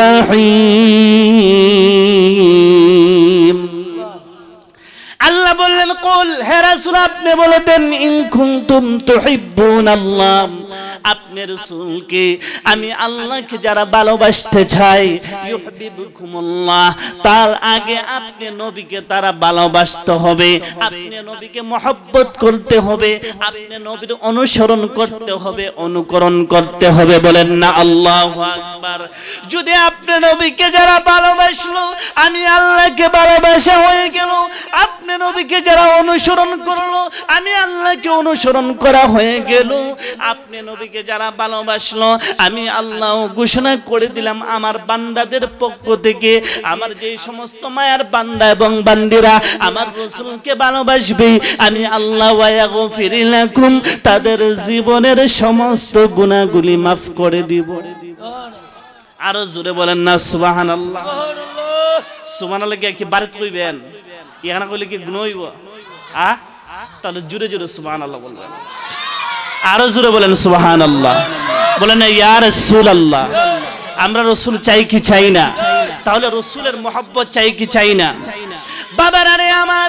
রহিম। আল্লাহ বললেন, কুল, হে রাসূল আপনি বলে দেন, ইন কুনতুম তুহিব্বুনাল্লাহ, আপনি রাসূলকে, আমি আল্লাহকে যারা ভালোবাসতে চাই, ইউহিব্বুকুমুল্লাহ, তার আগে আপনি নবীকে তারা ভালোবাসতে হবে, আপনি নবীকে মহব্বত করতে হবে, আপনি নবীর অনুসরণ করতে হবে, অনুকরণ করতে হবে। বলেন না আল্লাহু আকবার। যদি আপনি নবীকে যারা ভালোবাসলো, আমি আল্লাহকে ভালোবাসা হয়ে গেল। আপনি নবীকে যারা অনুসরণ করলো, আমি আল্লাহকে অনুসরণ করা হয়ে গেল। আপনি নবীকে যারা ভালোবাসলো, আমি আল্লাহ ঘোষণা করে দিলাম আমার বান্দাদের পক্ষ থেকে, আমার যে সমস্ত মায়ার বান্দা এবং বান্দিরা আমার রাসূলকে ভালোবাসবে, আমি আল্লাহ ওয়া ইয়াগফির লাকুম, তাদের জীবনের সমস্ত গুনাহগুলি মাফ করে দিব। আরো জোরে বলেন না সুবহানাল্লাহ। সুবহানাল্লাহ কি বাড়িতে কইবেন? এখানে কইলে কি গুনাহ হইব? তাহলে জোরে জোরে সুবহানাল্লাহ বলবেন। আরো জোরে বলেন সুবহানাল্লাহ। বলেন না ইয়া রাসূলুল্লাহ, আমরা রাসূল চাই কি চাই না? তাহলে রাসূলের মহব্বত চাই কি চাই না? বাবারা রে আমার,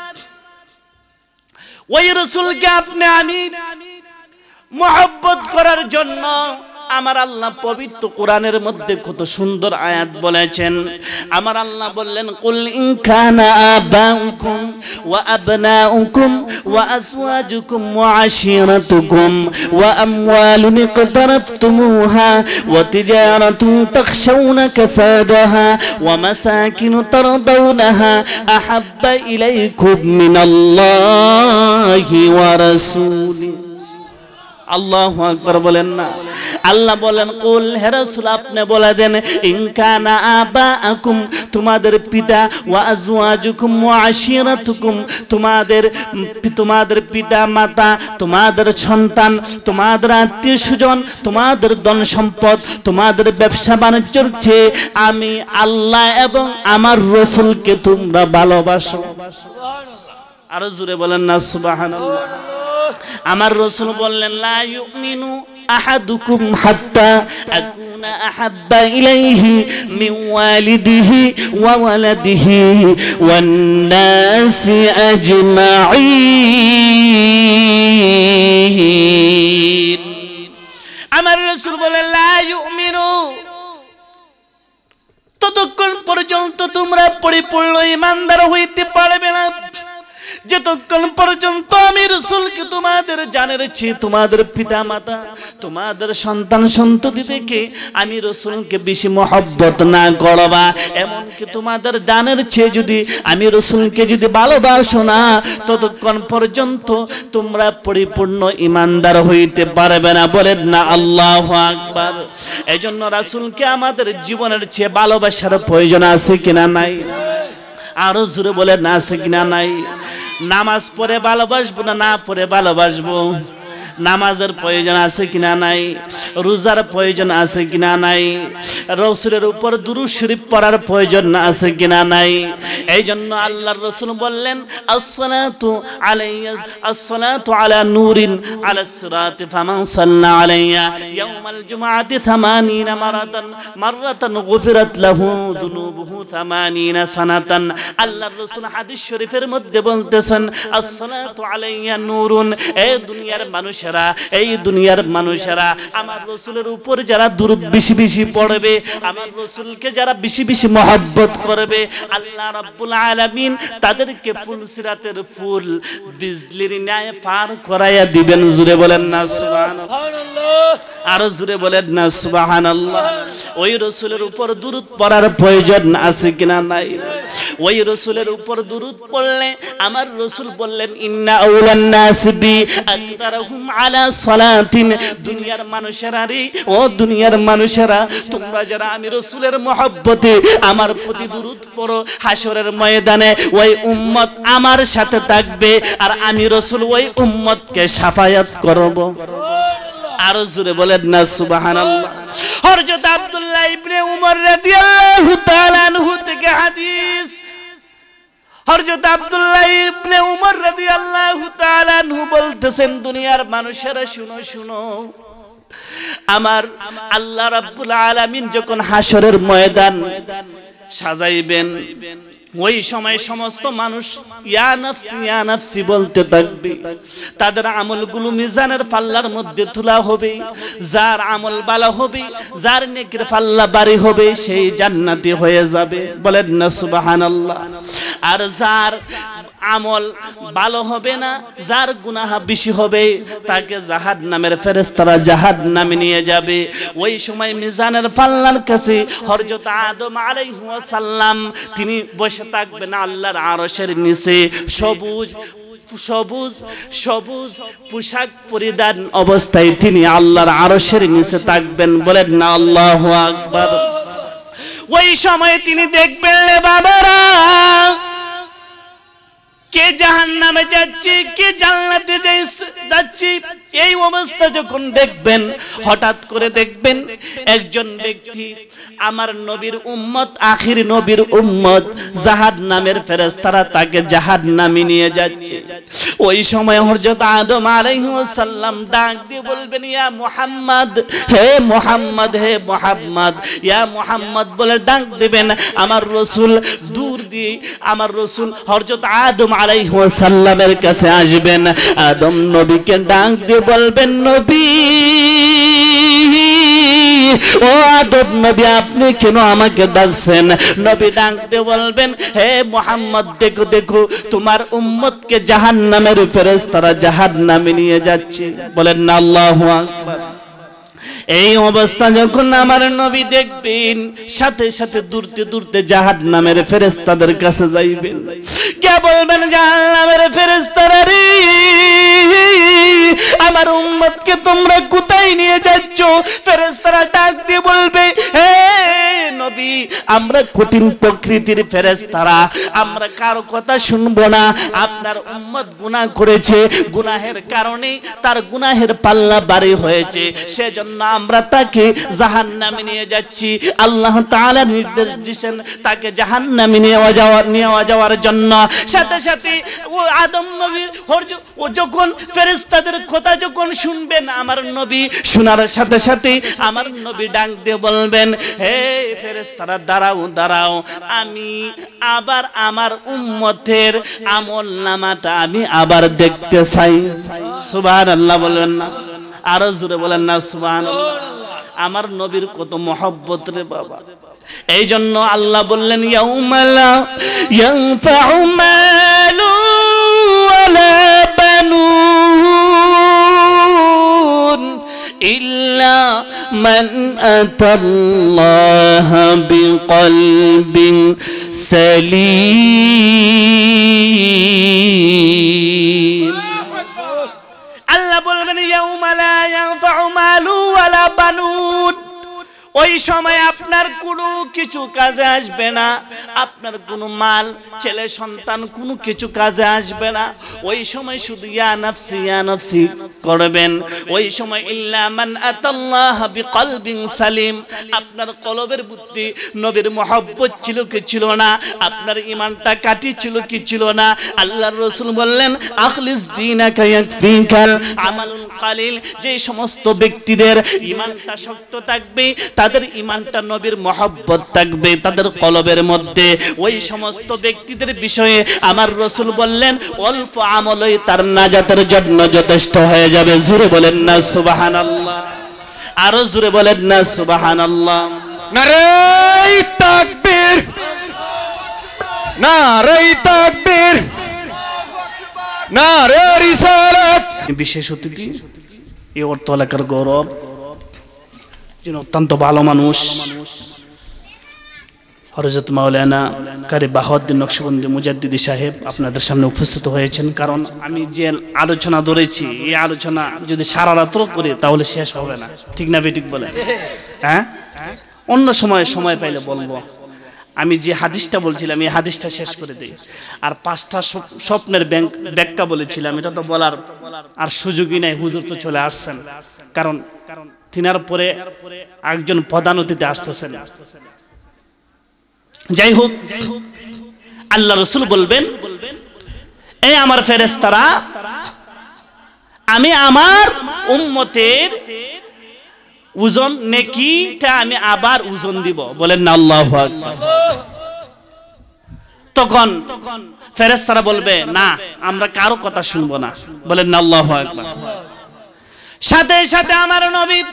ওই রাসূলকে আপনি আমি মহব্বত করার জন্য আমার আল্লাহ পবিত্র কোরআনের মধ্যে কত সুন্দর আয়াত বলেছেন। আমার আল্লাহ বললেন, কুল ইন কানা আবাউকুম ওয়া আবনাউকুম ওয়া আজওয়াজুকুম ওয়া আশিরাতুকুম ওয়া আমওয়ালুন ইকতারাফতুমুহা ওয়া তিজারাতুন তাখশাউনা কাসাদাহা ওয়া মাসাকিন তারদাউনাহা আহাব্বা ইলাইকুম মিনাল্লাহি ওয়া রাসূলিহি। আল্লাহু আকবার বলেন না। আল্লাহ বলেন, কুল, হে রাসূল আপনি বলে দেন, ইন কানা আবাআকুম, তোমাদের পিতা, ওয়া আজওয়াজুকুম ওয়া আশিরাতুকুম, তোমাদের পিতা মাতা, তোমাদের সন্তান, তোমাদের আত্মীয় স্বজন, তোমাদের ধন সম্পদ, তোমাদের ব্যবসা বাণিজ্যের চেয়ে আমি আল্লাহ এবং আমার রাসূলকে তোমরা ভালোবাসো। আরো জোরে বলেন না সুবহানাল্লাহ। আমার রাসূল বললেন, লা ইউমিনু আহাদুকুম হাত্তা আকুনা আহাব্বা ইলাইহি মিন ওয়ালিদিহি ওয়া ওয়ালাদিহি ওয়ান নাসি আজমাঈন। আমার রাসূল বললেন, লা ইউমিনু, ততক্ষণ পর্যন্ত তোমরা পরিপূর্ণ ঈমানদার হইতে পারবে না যতক্ষণ পর্যন্ত আমি রাসূলকে তোমাদের জানের চেয়ে, তোমাদের পিতা মাতা, তোমাদের সন্তান সন্ততি থেকে আমি রাসূলকে বেশি মহব্বত না করবা। এমনকি তোমাদের জানের চেয়ে যদি আমি রাসূলকে যদি ভালোবাসো না, ততক্ষণ পর্যন্ত তোমরা পরিপূর্ণ ঈমানদার হইতে পারবে না। বলেন না আল্লাহু আকবার। এজন্য রাসূলকে আমাদের জীবনের চেয়ে ভালোবাসার প্রয়োজন আছে কিনা নাই? আরো জোরে বলে না আছে কিনা নাই? নামাজ পড়ে ভালোবাসবো না, না পড়ে ভালোবাসবো? নামাজের প্রয়োজন আছে কিনা নাই? রোজার প্রয়োজন আছে কিনা নাই? রাসূলের উপর দুরূদ শরীফ পড়ার প্রয়োজন আছে কিনা নাই? এই জন্য আল্লাহর রাসূল বললেন, আসসালাতু আলাইয়া, আসসালাতু আলা নূরিন আলা সিরাতি ফামান সাল্লা আলাইয়া ইয়াউমাল জুমআতি 80 মাররাতান গুফিরাত লাহু যুনুবুহু 80 সানাতান। আল্লাহর রাসূল হাদিস শরীফের মধ্যে বলতেছেন, আসসালাতু আলাইয়া নূরুন, এই দুনিয়ার মানুষ, এই দুনিয়ার মানুষেরা আমার রাসূলের উপর যারা দুরূদ বেশি বেশি পড়বে, আমার রাসূলকে যারা বেশি বেশি মহব্বত করবে, আল্লাহ রাব্বুল আলামিন তাদেরকে ফুলসিরাতের ফুল বিজলির ন্যায় পার করায়া দিবেন। জোরে বলেন না সুবহানাল্লাহ। আরো জোরে বলেন না সুবহানাল্লাহ। ওই রাসূলের উপর দুরূদ পড়ার প্রয়োজন আছে কিনা নাই? ওই রাসূলের উপর দুরূদ পড়লে আমার রাসূল বললেন, ইন্না আউলান নাস বি আকতারহুম আলা সালাতিন। দুনিয়ার মানুষেরা রে, ও দুনিয়ার মানুষেরা, তোমরা যারা আমি রাসূলের মহব্বতে আমার প্রতি দুরূদ পড়ো, হাসরের ময়দানে ওই উম্মত আমার সাথে থাকবে আর আমি রাসূল ওই উম্মতকে শাফায়াত করব। আর জোরে বলেন না সুবহানাল্লাহ। হযরত আব্দুল্লাহ ইবনে উমর রাদিয়াল্লাহু তাআলা আনহু থেকে হাদিস, হযরত আব্দুল্লাহ ইবনে উমর রাদিয়াল্লাহু তাআলা আনহু বলতেছেন, দুনিয়ার মানুষেরা শুনো শুনো, আমার আল্লাহ রাব্বুল আলামিন যখন হাসরের ময়দান সাজাইবেন, ওই সময় সমস্ত মানুষ ইয়া নাফসি বলতে থাকবে। তাদের আমলগুলো মিজানের পাল্লার মধ্যে তোলা হবে। যার আমল ভালো হবে, যার নেকির পাল্লা ভারী হবে, সেই জান্নাতি হয়ে যাবে। বলেন না সুবহানাল্লাহ। আর যার আমল ভালো হবে না, যার গুনাহ বেশি হবে, তাকে জাহান্নামের ফেরেশতারা জাহান্নামে নিয়ে যাবে। ওই সময় মিজানের পাল্লার কাছে হযরত আদম আলাইহিস সালাম তিনি বসে থাকবেন আল্লাহর আরশের নিচে, সবুজ সবুজ সবুজ পোশাক পরিধান অবস্থায় তিনি আল্লাহর আরশের নিচে থাকবেন। বলেন না আল্লাহু আকবার। ওই সময় তিনি দেখবেন, রে বাবারা, কে জাহান্নামে যাচ্ছে, কে জান্নাতে যাচ্ছে। এই অবস্থা যখন দেখবেন, হঠাৎ করে দেখবেন একজন ব্যক্তি আমার নবীর উম্মত, আখির নবীর উম্মত, জাহান্নামের ফেরেশতারা তাকে জাহান্নামে নিয়ে যাচ্ছে। ওই সময় হযরত আদম আলাইহিস সালাম ডাক দিয়ে বলবেন, ইয়া মুহাম্মদ, হে মুহাম্মদ, হে মুহাম্মদ, ইয়া মুহাম্মদ বলে ডাক দিবেন। আমার রাসূল দূর দিয়ে আমার রাসূল হযরত আদম আলাইহিস সালামের কাছে আসবেন। আদম নবীকে ডাক দিয়ে বলবেন, নবী, ও আদম নবী, আপনি কেন আমাকে ডাকছেন? নবী ডাকতে বলবেন, হে মুহাম্মদ, দেখো দেখো, তোমার উম্মতকে জাহান্নামের ফেরেশতারা জাহান্নামে নিয়ে যাচ্ছে। বলেন না আল্লাহু আকবার। এই অবস্থা যখন আমার নবী দেখবেন, সাথে সাথে দূরতে দূরতে জাহান্নামের ফেরেশতাদের কাছে যাইবেন। কে বলবেন, জাহান্নামের ফেরেশতারা রে, আমার উম্মতকে তোমরা কোথায় নিয়ে যাচ্ছ? ফেরেশতারা ডাক দিয়ে বলবে, হে নবী, আমরা কঠিন প্রকৃতির ফেরেশতারা, আমরা কারো কথা শুনবো না। আপনার উম্মত গুনাহ করেছে, গুনাহের কারণে তার গুনাহের পাল্লা ভারী হয়েছে, সেজন্য আমরা তাকে জাহান্নামে নিয়ে যাচ্ছি। আল্লাহ তাআলা নির্দেশ দিয়েছেন তাকে জাহান্নামে নিয়ে যাওয়ার জন্য। সাথে সাথে ও আদম নবী ও যখন ফেরেশতাদের কথা যখন শুনবেন, আমার নবী শোনার সাথে সাথে আমার নবী ডাক দিয়ে বলবেন, হে ফেরেশতারা, দাঁড়াও দাঁড়াও, আমি আবার আমার উম্মতের আমল নামাটা আমি আবার দেখতে চাই। সুবহানাল্লাহ বলেন না, আরো জোরে বলেন না সুবহানাল্লাহ। আমার নবীর কত মহব্বত রে বাবা। এই জন্য আল্লাহ বললেন, ইয়াউমা লা ইয়ানফাউ মালু ওয়ালা বানুন ইল্লা মান আতাল্লাহা বিকলবিন সালিম। আল্লাহ বলবেন, ইয়াউমা লা ইয়ানফাউ মালু ওয়ালা বানুন, ওই সময় আপনার কোনো কিছু কাজে আসবে না, আপনার কোনো মাল, ছেলে সন্তান কোনো কিছু কাজে আসবে না। ওই সময় শুধু ইয়া নাফসি করবেন। ওই সময় ইল্লা মান আতাল্লাহা বিকলবিন সালিম, আপনার কলবের বুদ্ধি নবীর মহব্বত ছিল কি ছিল না, আপনার ঈমানটা কাটি ছিল কি ছিল না। আল্লাহর রাসূল বললেন, আখলিস দীনাকা ইয়াকফিকাল আমালুল কালিল। যে সমস্ত ব্যক্তিদের ঈমানটা শক্ত থাকবে, তাদের ঈমানটা নবীর মহব্বত থাকবে তাদের কলবের মধ্যে, ওই সমস্ত ব্যক্তিদের বিষয়ে আমার রাসূল বললেন, অল্প আমলই তার নাজাতের জন্য যথেষ্ট হয়ে যাবে। জোরে বলেন না সুবহানাল্লাহ, আরো জোরে বলেন না সুবহানাল্লাহ। নারে তাকবীর, নারে তাকবীর, নারে রিসালাত। বিশেষ অতিথি এই অর্থ এলাকার গৌরব, যিনি অত্যন্ত ভালো মানুষ, হযরত মাওলানা কারি বাহাউদ্দিন নকশবন্দি মুজাদ্দিদি সাহেব আপনাদের সামনে উপস্থিত হয়েছেন। কারণ আমি যে আলোচনা ধরেছি এই আলোচনা যদি সারা রাত্র করি তাহলে শেষ হবে না, ঠিক না বেঠিক বলে? হ্যাঁ, অন্য সময় পাইলে বলবো। আমি যে হাদিসটা বলছিলাম এই হাদিসটা শেষ করে দিই। আর 5টা স্বপ্নের ব্যাখ্যা বলেছিলাম, এটা তো বলার আর সুযোগই নাই, হুজুর তো চলে আসছেন। কারণ তিনার পরে একজন প্রধান অতিথি আসতেছেন। যাই হোক, আল্লাহ রাসূল বলবেন, এই আমার ফেরেশতারা, আমি আমার উম্মতের ওজন নেকিটা আমি আবার ওজন দিব। বলেন না আল্লাহু আকবার। তখন ফেরেশতারা বলবে, না আমরা কারো কথা শুনবো না। বলেন না আল্লাহু আকবার। সাথে সাথে আমার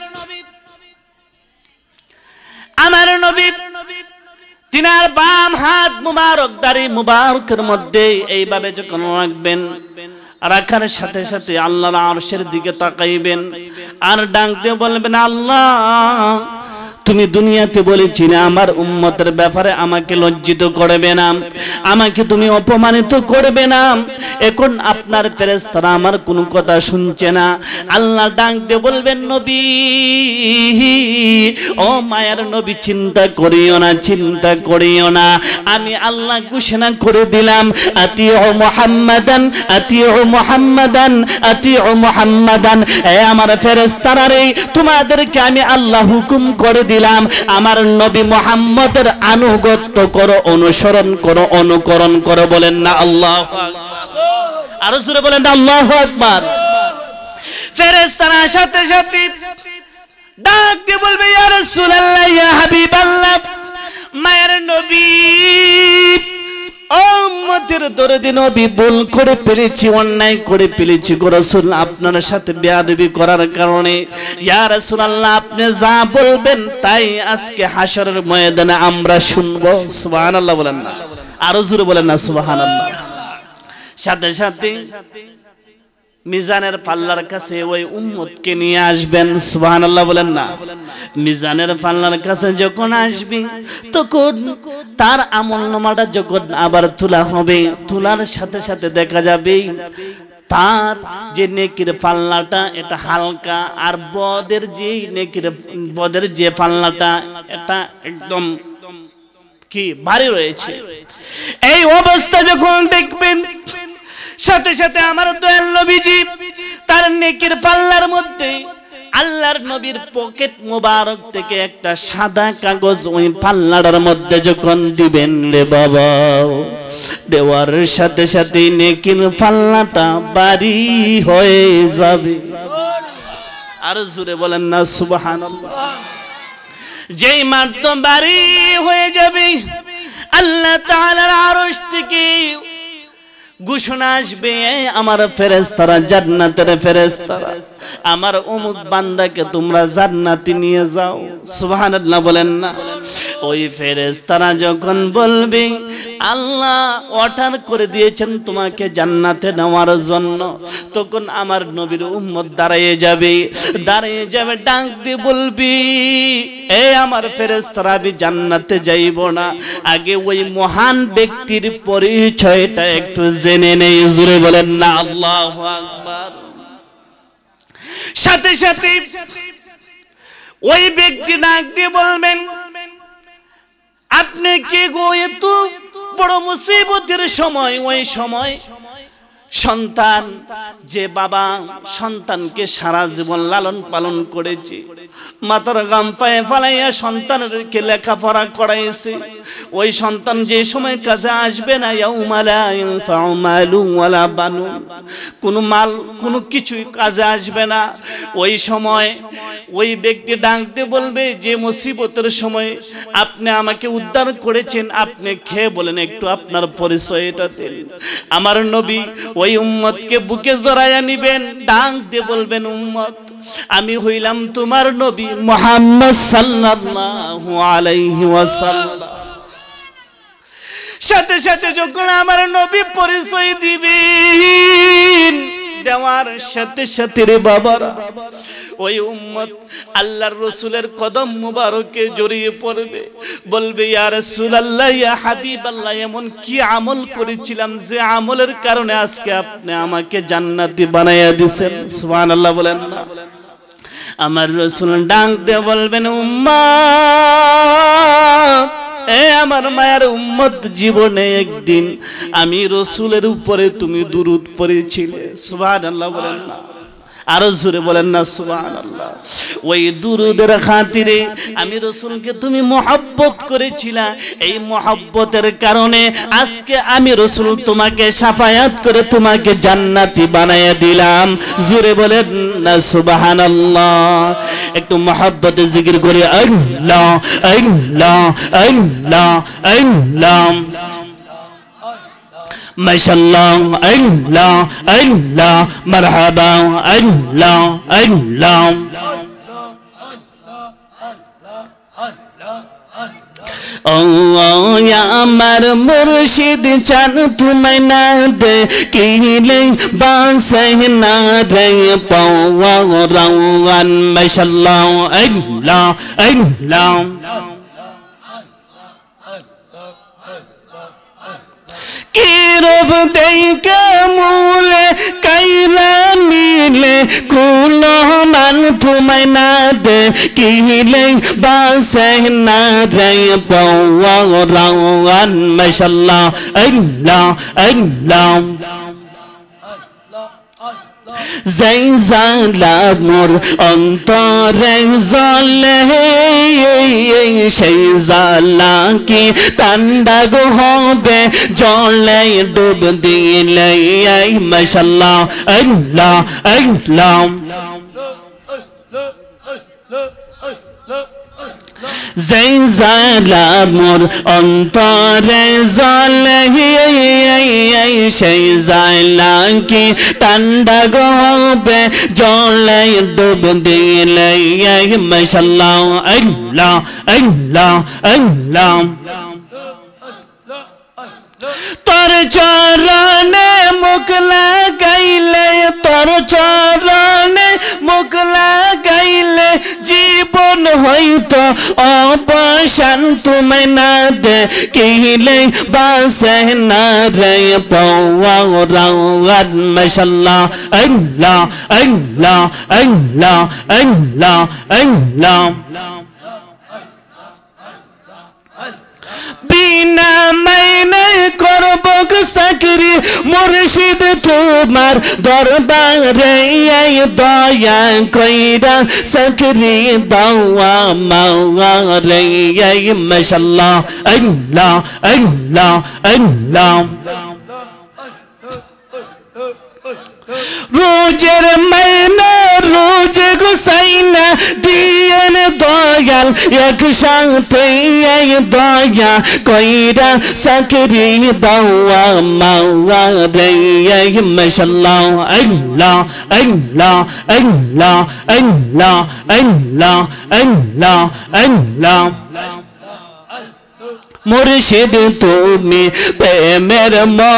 নবী তিনার বাম হাত মুবারক দাড়ি মুবারকের মধ্যে এইভাবে যখন রাখবেন, রাখার সাথে সাথে আল্লাহর আরশের দিকে তাকাইবেন আর ডাক দিয়ে বলবেন, আল্লাহ তুমি দুনিয়াতে বলেছি না আমার উম্মতের ব্যাপারে আমাকে লজ্জিত করবে না, আমাকে তুমি অপমানিত করবে না। এখন আপনার ফেরেশতারা আমার কোনো কথা শুনছে না। আল্লাহ ডাক দিয়ে বলবেন, নবী, ও মায়ের নবী, চিন্তা করিও না, চিন্তা করিও না। আমি আল্লাহ ঘোষণা করে দিলাম, আতিউ মুহাম্মাদান, আতিউ মুহাম্মাদান, আতিউ মুহাম্মাদান। এ আমার ফেরেশতারা রে, তোমাদেরকে আমি আল্লাহ হুকুম করে দিলাম, আমার নবী মুহাম্মদের আনুগত্য করো, অনুসরণ করো, অনুকরণ করো। বলেন না আল্লাহু আকবার। আরো জোরে বলেন না আল্লাহু আকবার। ফেরেশতারা সাথে সাথে ডাক দিয়ে বলবে, ইয়া রাসূলুল্লাহ, ইয়া হাবিবাল্লাহ, মায়ের নবী, উম্মতের দরদি নবী, ভুল করে ফেলেছি, অন্যায় করে ফেলেছি গো রাসূল, আপনার সাথে বেয়াদবি করার কারণে। ইয়া রাসূলুল্লাহ, আপনি যা বলবেন তাই আজকে হাশরের ময়দানে আমরা শুনবো। সুবহানাল্লাহ বলেন না, আরো জোরে বলেন না সুবহানাল্লাহ। সাথে সাথে মিজানের পাল্লার কাছে ওই উম্মতকে নিয়ে আসবেন। সুবহানাল্লাহ বলেন না। মিজানের পাল্লার কাছে যখন আসবে তখন তার আমলনামাটা যখন আবার তোলা হবে, তোলার সাথে সাথে দেখা যাবে তার যে নেকির পাল্লাটা এটা হালকা, আর বদের যে পাল্লাটা এটা একদম কি ভারী রয়েছে। এই অবস্থা যখন দেখবেন, সাথে সাথে আমার দয়াল নবীজি তার নেকির পাল্লার মধ্যে আল্লাহর নবীর পকেট মোবারক থেকে একটা সাদা কাগজ ওই পাল্লাটার মধ্যে যখন দিবেন রে বাবা, দেওয়ার সাথে সাথে নেকির পাল্লাটা ভারী হয়ে যাবে। আর জোরে বলেন না সুবহানাল্লাহ। যেই মাত্র ভারী হয়ে যাবে, আল্লাহ তাআলার আরশ থেকে ঘোষণা আসবে, আমার ফেরেশতারা, জান্নাতের ফেরেশতারা, আমার অমুক বান্দাকে তোমরা জান্নাতে নিয়ে যাও। সুবহানাল্লাহ বলেন না। ওই ফেরেশতারা যখন বলবে, আল্লাহ অর্ডার করে দিয়েছেন তোমাকে জান্নাতে নেওয়ার জন্য, তখন আমার নবীর উম্মত দাঁড়িয়ে যাবে, ডাক দিয়ে বলবি, এ আমার ফেরেশতারা, আমি জান্নাতে যাইব না, আগে ওই মহান ব্যক্তির পরিচয়টা একটু জেনে নেই। জোরে বলেন না আল্লাহু আকবার। সাথে সাথে ওই ব্যক্তি ডাক দিয়ে বলবেন, আপনি কে গো? এত বড় মুসিবতের সময়, ওই সময় সন্তান, যে বাবা সন্তানকে সারা জীবন লালন পালন করেছে, মাথার গাম পায়ে ফালাইয়া সন্তানকে লেখাপড়া করাইছে, ওই সন্তান যে সময় কাজে আসবে না, ইয়াউমা লা ইয়ানফাউ মালুন ওয়ালা বানুন, কোনো মাল কোনো কিছুই কাজে আসবে না। ওই সময় ওই ব্যক্তি ডাকতে বলবে, যে মুসিবতের সময় আপনি আমাকে উদ্ধার করেছেন, আপনি খেয়ে বলেন একটু আপনার পরিচয়টা দিন। আমার নবী ওই উম্মতকে বুকে জড়াইয়া নিবেন, ডাক দিয়ে বলবেন, উম্মত, আমি হইলাম তোমার নবী মুহাম্মদ সাল্লাল্লাহু আলাইহি ওয়াসাল্লাম। সাথে সাথে যখন আমার নবী পরিচয় দিবেন, দেওয়ার সাথে সাথে রে বাবারা, ওই উম্মত আল্লাহর রাসূলের কদম মুবারকে জড়িয়ে পড়বে, বলবে ইয়া রাসূলুল্লাহ, ইয়া হাবিবাল্লাহ, এমন কি আমল করেছিলাম যে আমলের কারণে আজকে আপনি আমাকে জান্নাতি বানাইয়া দিয়েছেন? সুবহানাল্লাহ বলেন না। আমার রাসূল ডাক দিয়ে বলবেন, উম্মত, এ আমার মায়ের উম্মত, জীবনে একদিন আমি রাসূলের উপরে তুমি দুরূদ পড়েছিলে। সুবহানাল্লাহ বলেন না, আরো জোরে বলেন না সুবহানাল্লাহ। ওই দুরূদের খাতিরে আমি রাসূলকে তুমি মহব্বত করেছিলা, এই মহব্বতের কারণে আজকে আমি রাসূল তোমাকে শাফায়াত করে তোমাকে জান্নাতি বানায়া দিলাম। জোরে বলেন না সুবহানাল্লাহ। একটু মহব্বতে জিকির করে আল্লাহ আল্লাহ আল্লাহ আল্লাহ, মাশাআল্লাহ, আল্লাহ আল্লাহ, মারহাবা, আল্লাহ আল্লাহ। ও আমার মুর্শিদ চান তোমায় না দেখিলে বাসে না রে পওয়ারান। মাশাআল্লাহ, আল্লাহ আল্লাহ। কি রূপ দেখে মূলে কাইলা নিলে কুলো মান তোমায় না দেখিলে বাসে না রে পওয়ারান। মাশাআল্লাহ, আল্লাহ আল্লাহ। যেই জ্বালা মোর অন্তরে জ্বলে সেই জ্বালা কি ঠান্ডা গো হবে জলে ডুব দিলে। মাশাআল্লাহ, আল্লাহ আল্লাহ। যেই জ্বালা মোর অন্তরে জ্বলে সেই জ্বালা কি ঠান্ডা গো হবে জলে ডুব দিলে। মাশাআল্লাহ, আল্লাহ আল্লাহ আল্লাহ। তোর চরণে মুখ লাগাইলে, তোর চরণে মুখ লাগাইলে জীবন হইতো অবসান তোমায় না দেখিলে বাসে না রে পওয়ারান। মাশাআল্লাহ, আল্লাহ আল্লাহ আল্লাহ আল্লাহ আল্লাহ। বিনা মাইনে করব চাকরি মুর্শিদ তোমার দরবারে, দয়া কইরা চাকরি দাওয়া মাওয়ারে। মাশাআল্লাহ, আল্লাহ আল্লাহ আল্লাহ। রোজের মাইনা রোজ গুসাইনা দিয়েন দয়াল, একসাথে দয়া কইরা চাকরি দাওয়া মাওয়ারে। মাশাআল্লাহ, আল্লাহ আল্লাহ আল্লাহ আল্লাহ আল্লাহ আল্লাহ আল্লাহ। মুর্শিদ তুমি প্রেমের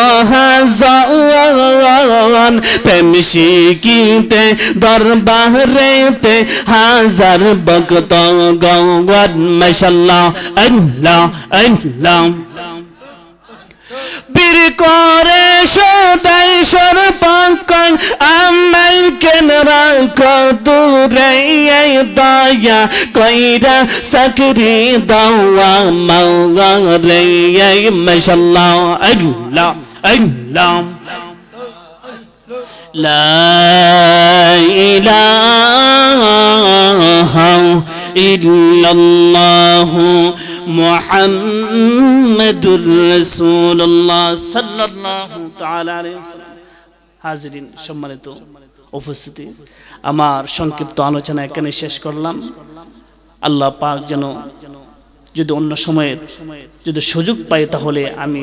মহাজন, প্রেম শিখিতে দরবারেতে হাজার ভক্ত গৌর। মাশাআল্লাহ, আল্লাহ আল্লাহ। বীর করে সদাই সর্বক্ষণ আমায় কেন রাখ দূরে, দয়া কইরা চাকরি দাওয়া মাওয়ারে। মাশাআল্লাহ, আল্লাহ আল্লাহ। লা ইলাহা ইল্লাল্লাহু মুহাম্মাদুর রাসূলুল্লাহ সাল্লাল্লাহু তাআলা আলাইহি ওয়াসাল্লাম। হাজিরিন, সম্মানিত উপস্থিতি, আমার সংক্ষিপ্ত আলোচনা এখানে শেষ করলাম। আল্লাহ পাক যেন যদি অন্য সময়ের যদি সুযোগ পাই তাহলে আমি